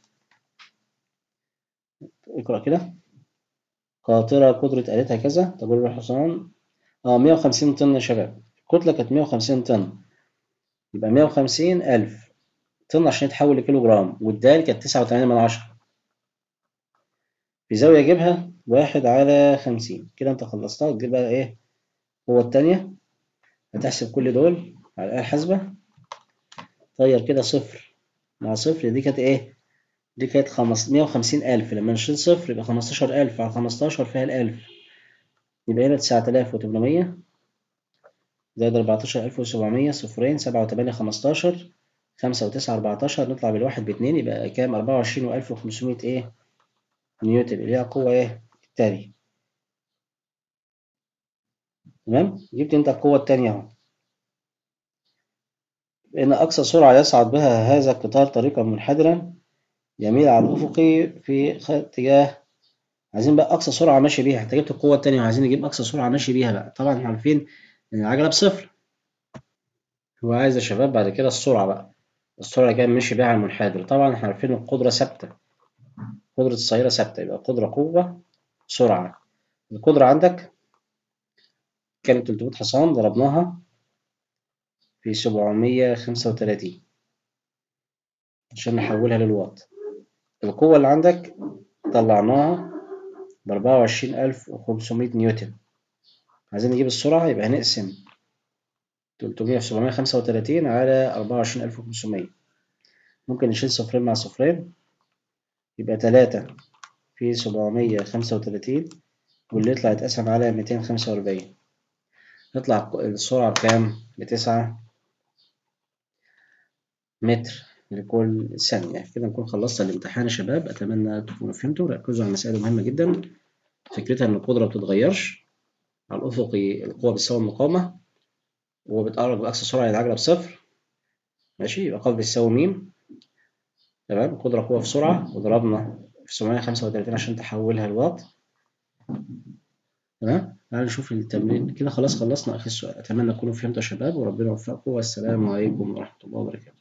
Speaker 1: اقرأ كده. قاطرة قدرة آلتها كذا تجر الحصان اه مية وخمسين طن يا شباب، الكتلة كانت مية وخمسين طن، يبقى مية وخمسين ألف طن عشان يتحول لكيلو جرام، والدال كانت تسعة وتمانين من عشرة، في زاوية أجيبها واحد على خمسين. كده أنت خلصتها. تجيب بقى إيه القوة التانية، هتحسب كل دول على الآلة الحاسبة. طير كده صفر مع صفر، دي كانت إيه؟ دي كانت مية وخمسين ألف، لما نشيل صفر يبقى خمستاشر ألف على خمستاشر فيها الألف، يبقى هنا تسعة آلاف وتمنمية زائد أربعتاشر ألف وسبعمية صفرين سبعة وتمانية خمستاشر خمسة وتسعة أربعتاشر، نطلع بالواحد باتنين يبقى كام؟ أربعة وعشرين وألف وخمسمية إيه؟ نيوتن اللي هي القوة إيه؟ التانية. تمام؟ جبت أنت القوة التانية أهو. إن أقصى سرعة يصعد بها هذا القطار طريقا منحدرا يميل على الأفق في اتجاه. عايزين بقى أقصى سرعة ماشي بيها، أنت جبت القوة التانية وعايزين نجيب أقصى سرعة ماشي بيها بقى. طبعا إحنا عارفين إن العجلة بصفر، هو عايز يا شباب بعد كده السرعة بقى، السرعة اللي كان ماشي بيها على المنحدر. طبعا إحنا عارفين القدرة ثابتة، قدرة السيارة ثابتة، يبقى قدرة قوة سرعة. القدرة عندك كانت تلتمية حصان ضربناها في سبعمية خمسة وتلاتين عشان نحولها للواط. القوة اللي عندك طلعناها بأربعة وعشرين ألف وخمسمية نيوتن. عايزين نجيب السرعة، يبقى هنقسم تلتمية في سبعمية خمسة وتلاتين على أربعة وعشرين ألف وخمسمية، ممكن نشيل صفرين مع صفرين يبقى تلاتة في سبعمية خمسة وتلاتين، واللي يطلع يتقسم على ميتين وخمسة وأربعين، يطلع السرعة بكام؟ بتسعة متر لكل ثانية. كده نكون خلصنا الامتحان يا شباب، أتمنى تكونوا فهمتوا. ركزوا على مسائل مهمة جدا، فكرتها إن القدرة بتتغيرش على الأفقي، القوة بتساوي المقاومة، وبتقرب بأقصى سرعة للعجلة بصفر. ماشي، يبقى ق بتساوي م. تمام، قدرة قوة في سرعة، وضربنا في سبعمية خمسة وتلاتين عشان تحولها لواط. تمام، تعالوا نشوف التمرين. كده خلاص خلصنا آخر سؤال. أتمنى تكونوا فهمتوا يا شباب، وربنا يوفقكم، والسلام عليكم ورحمة الله وبركاته.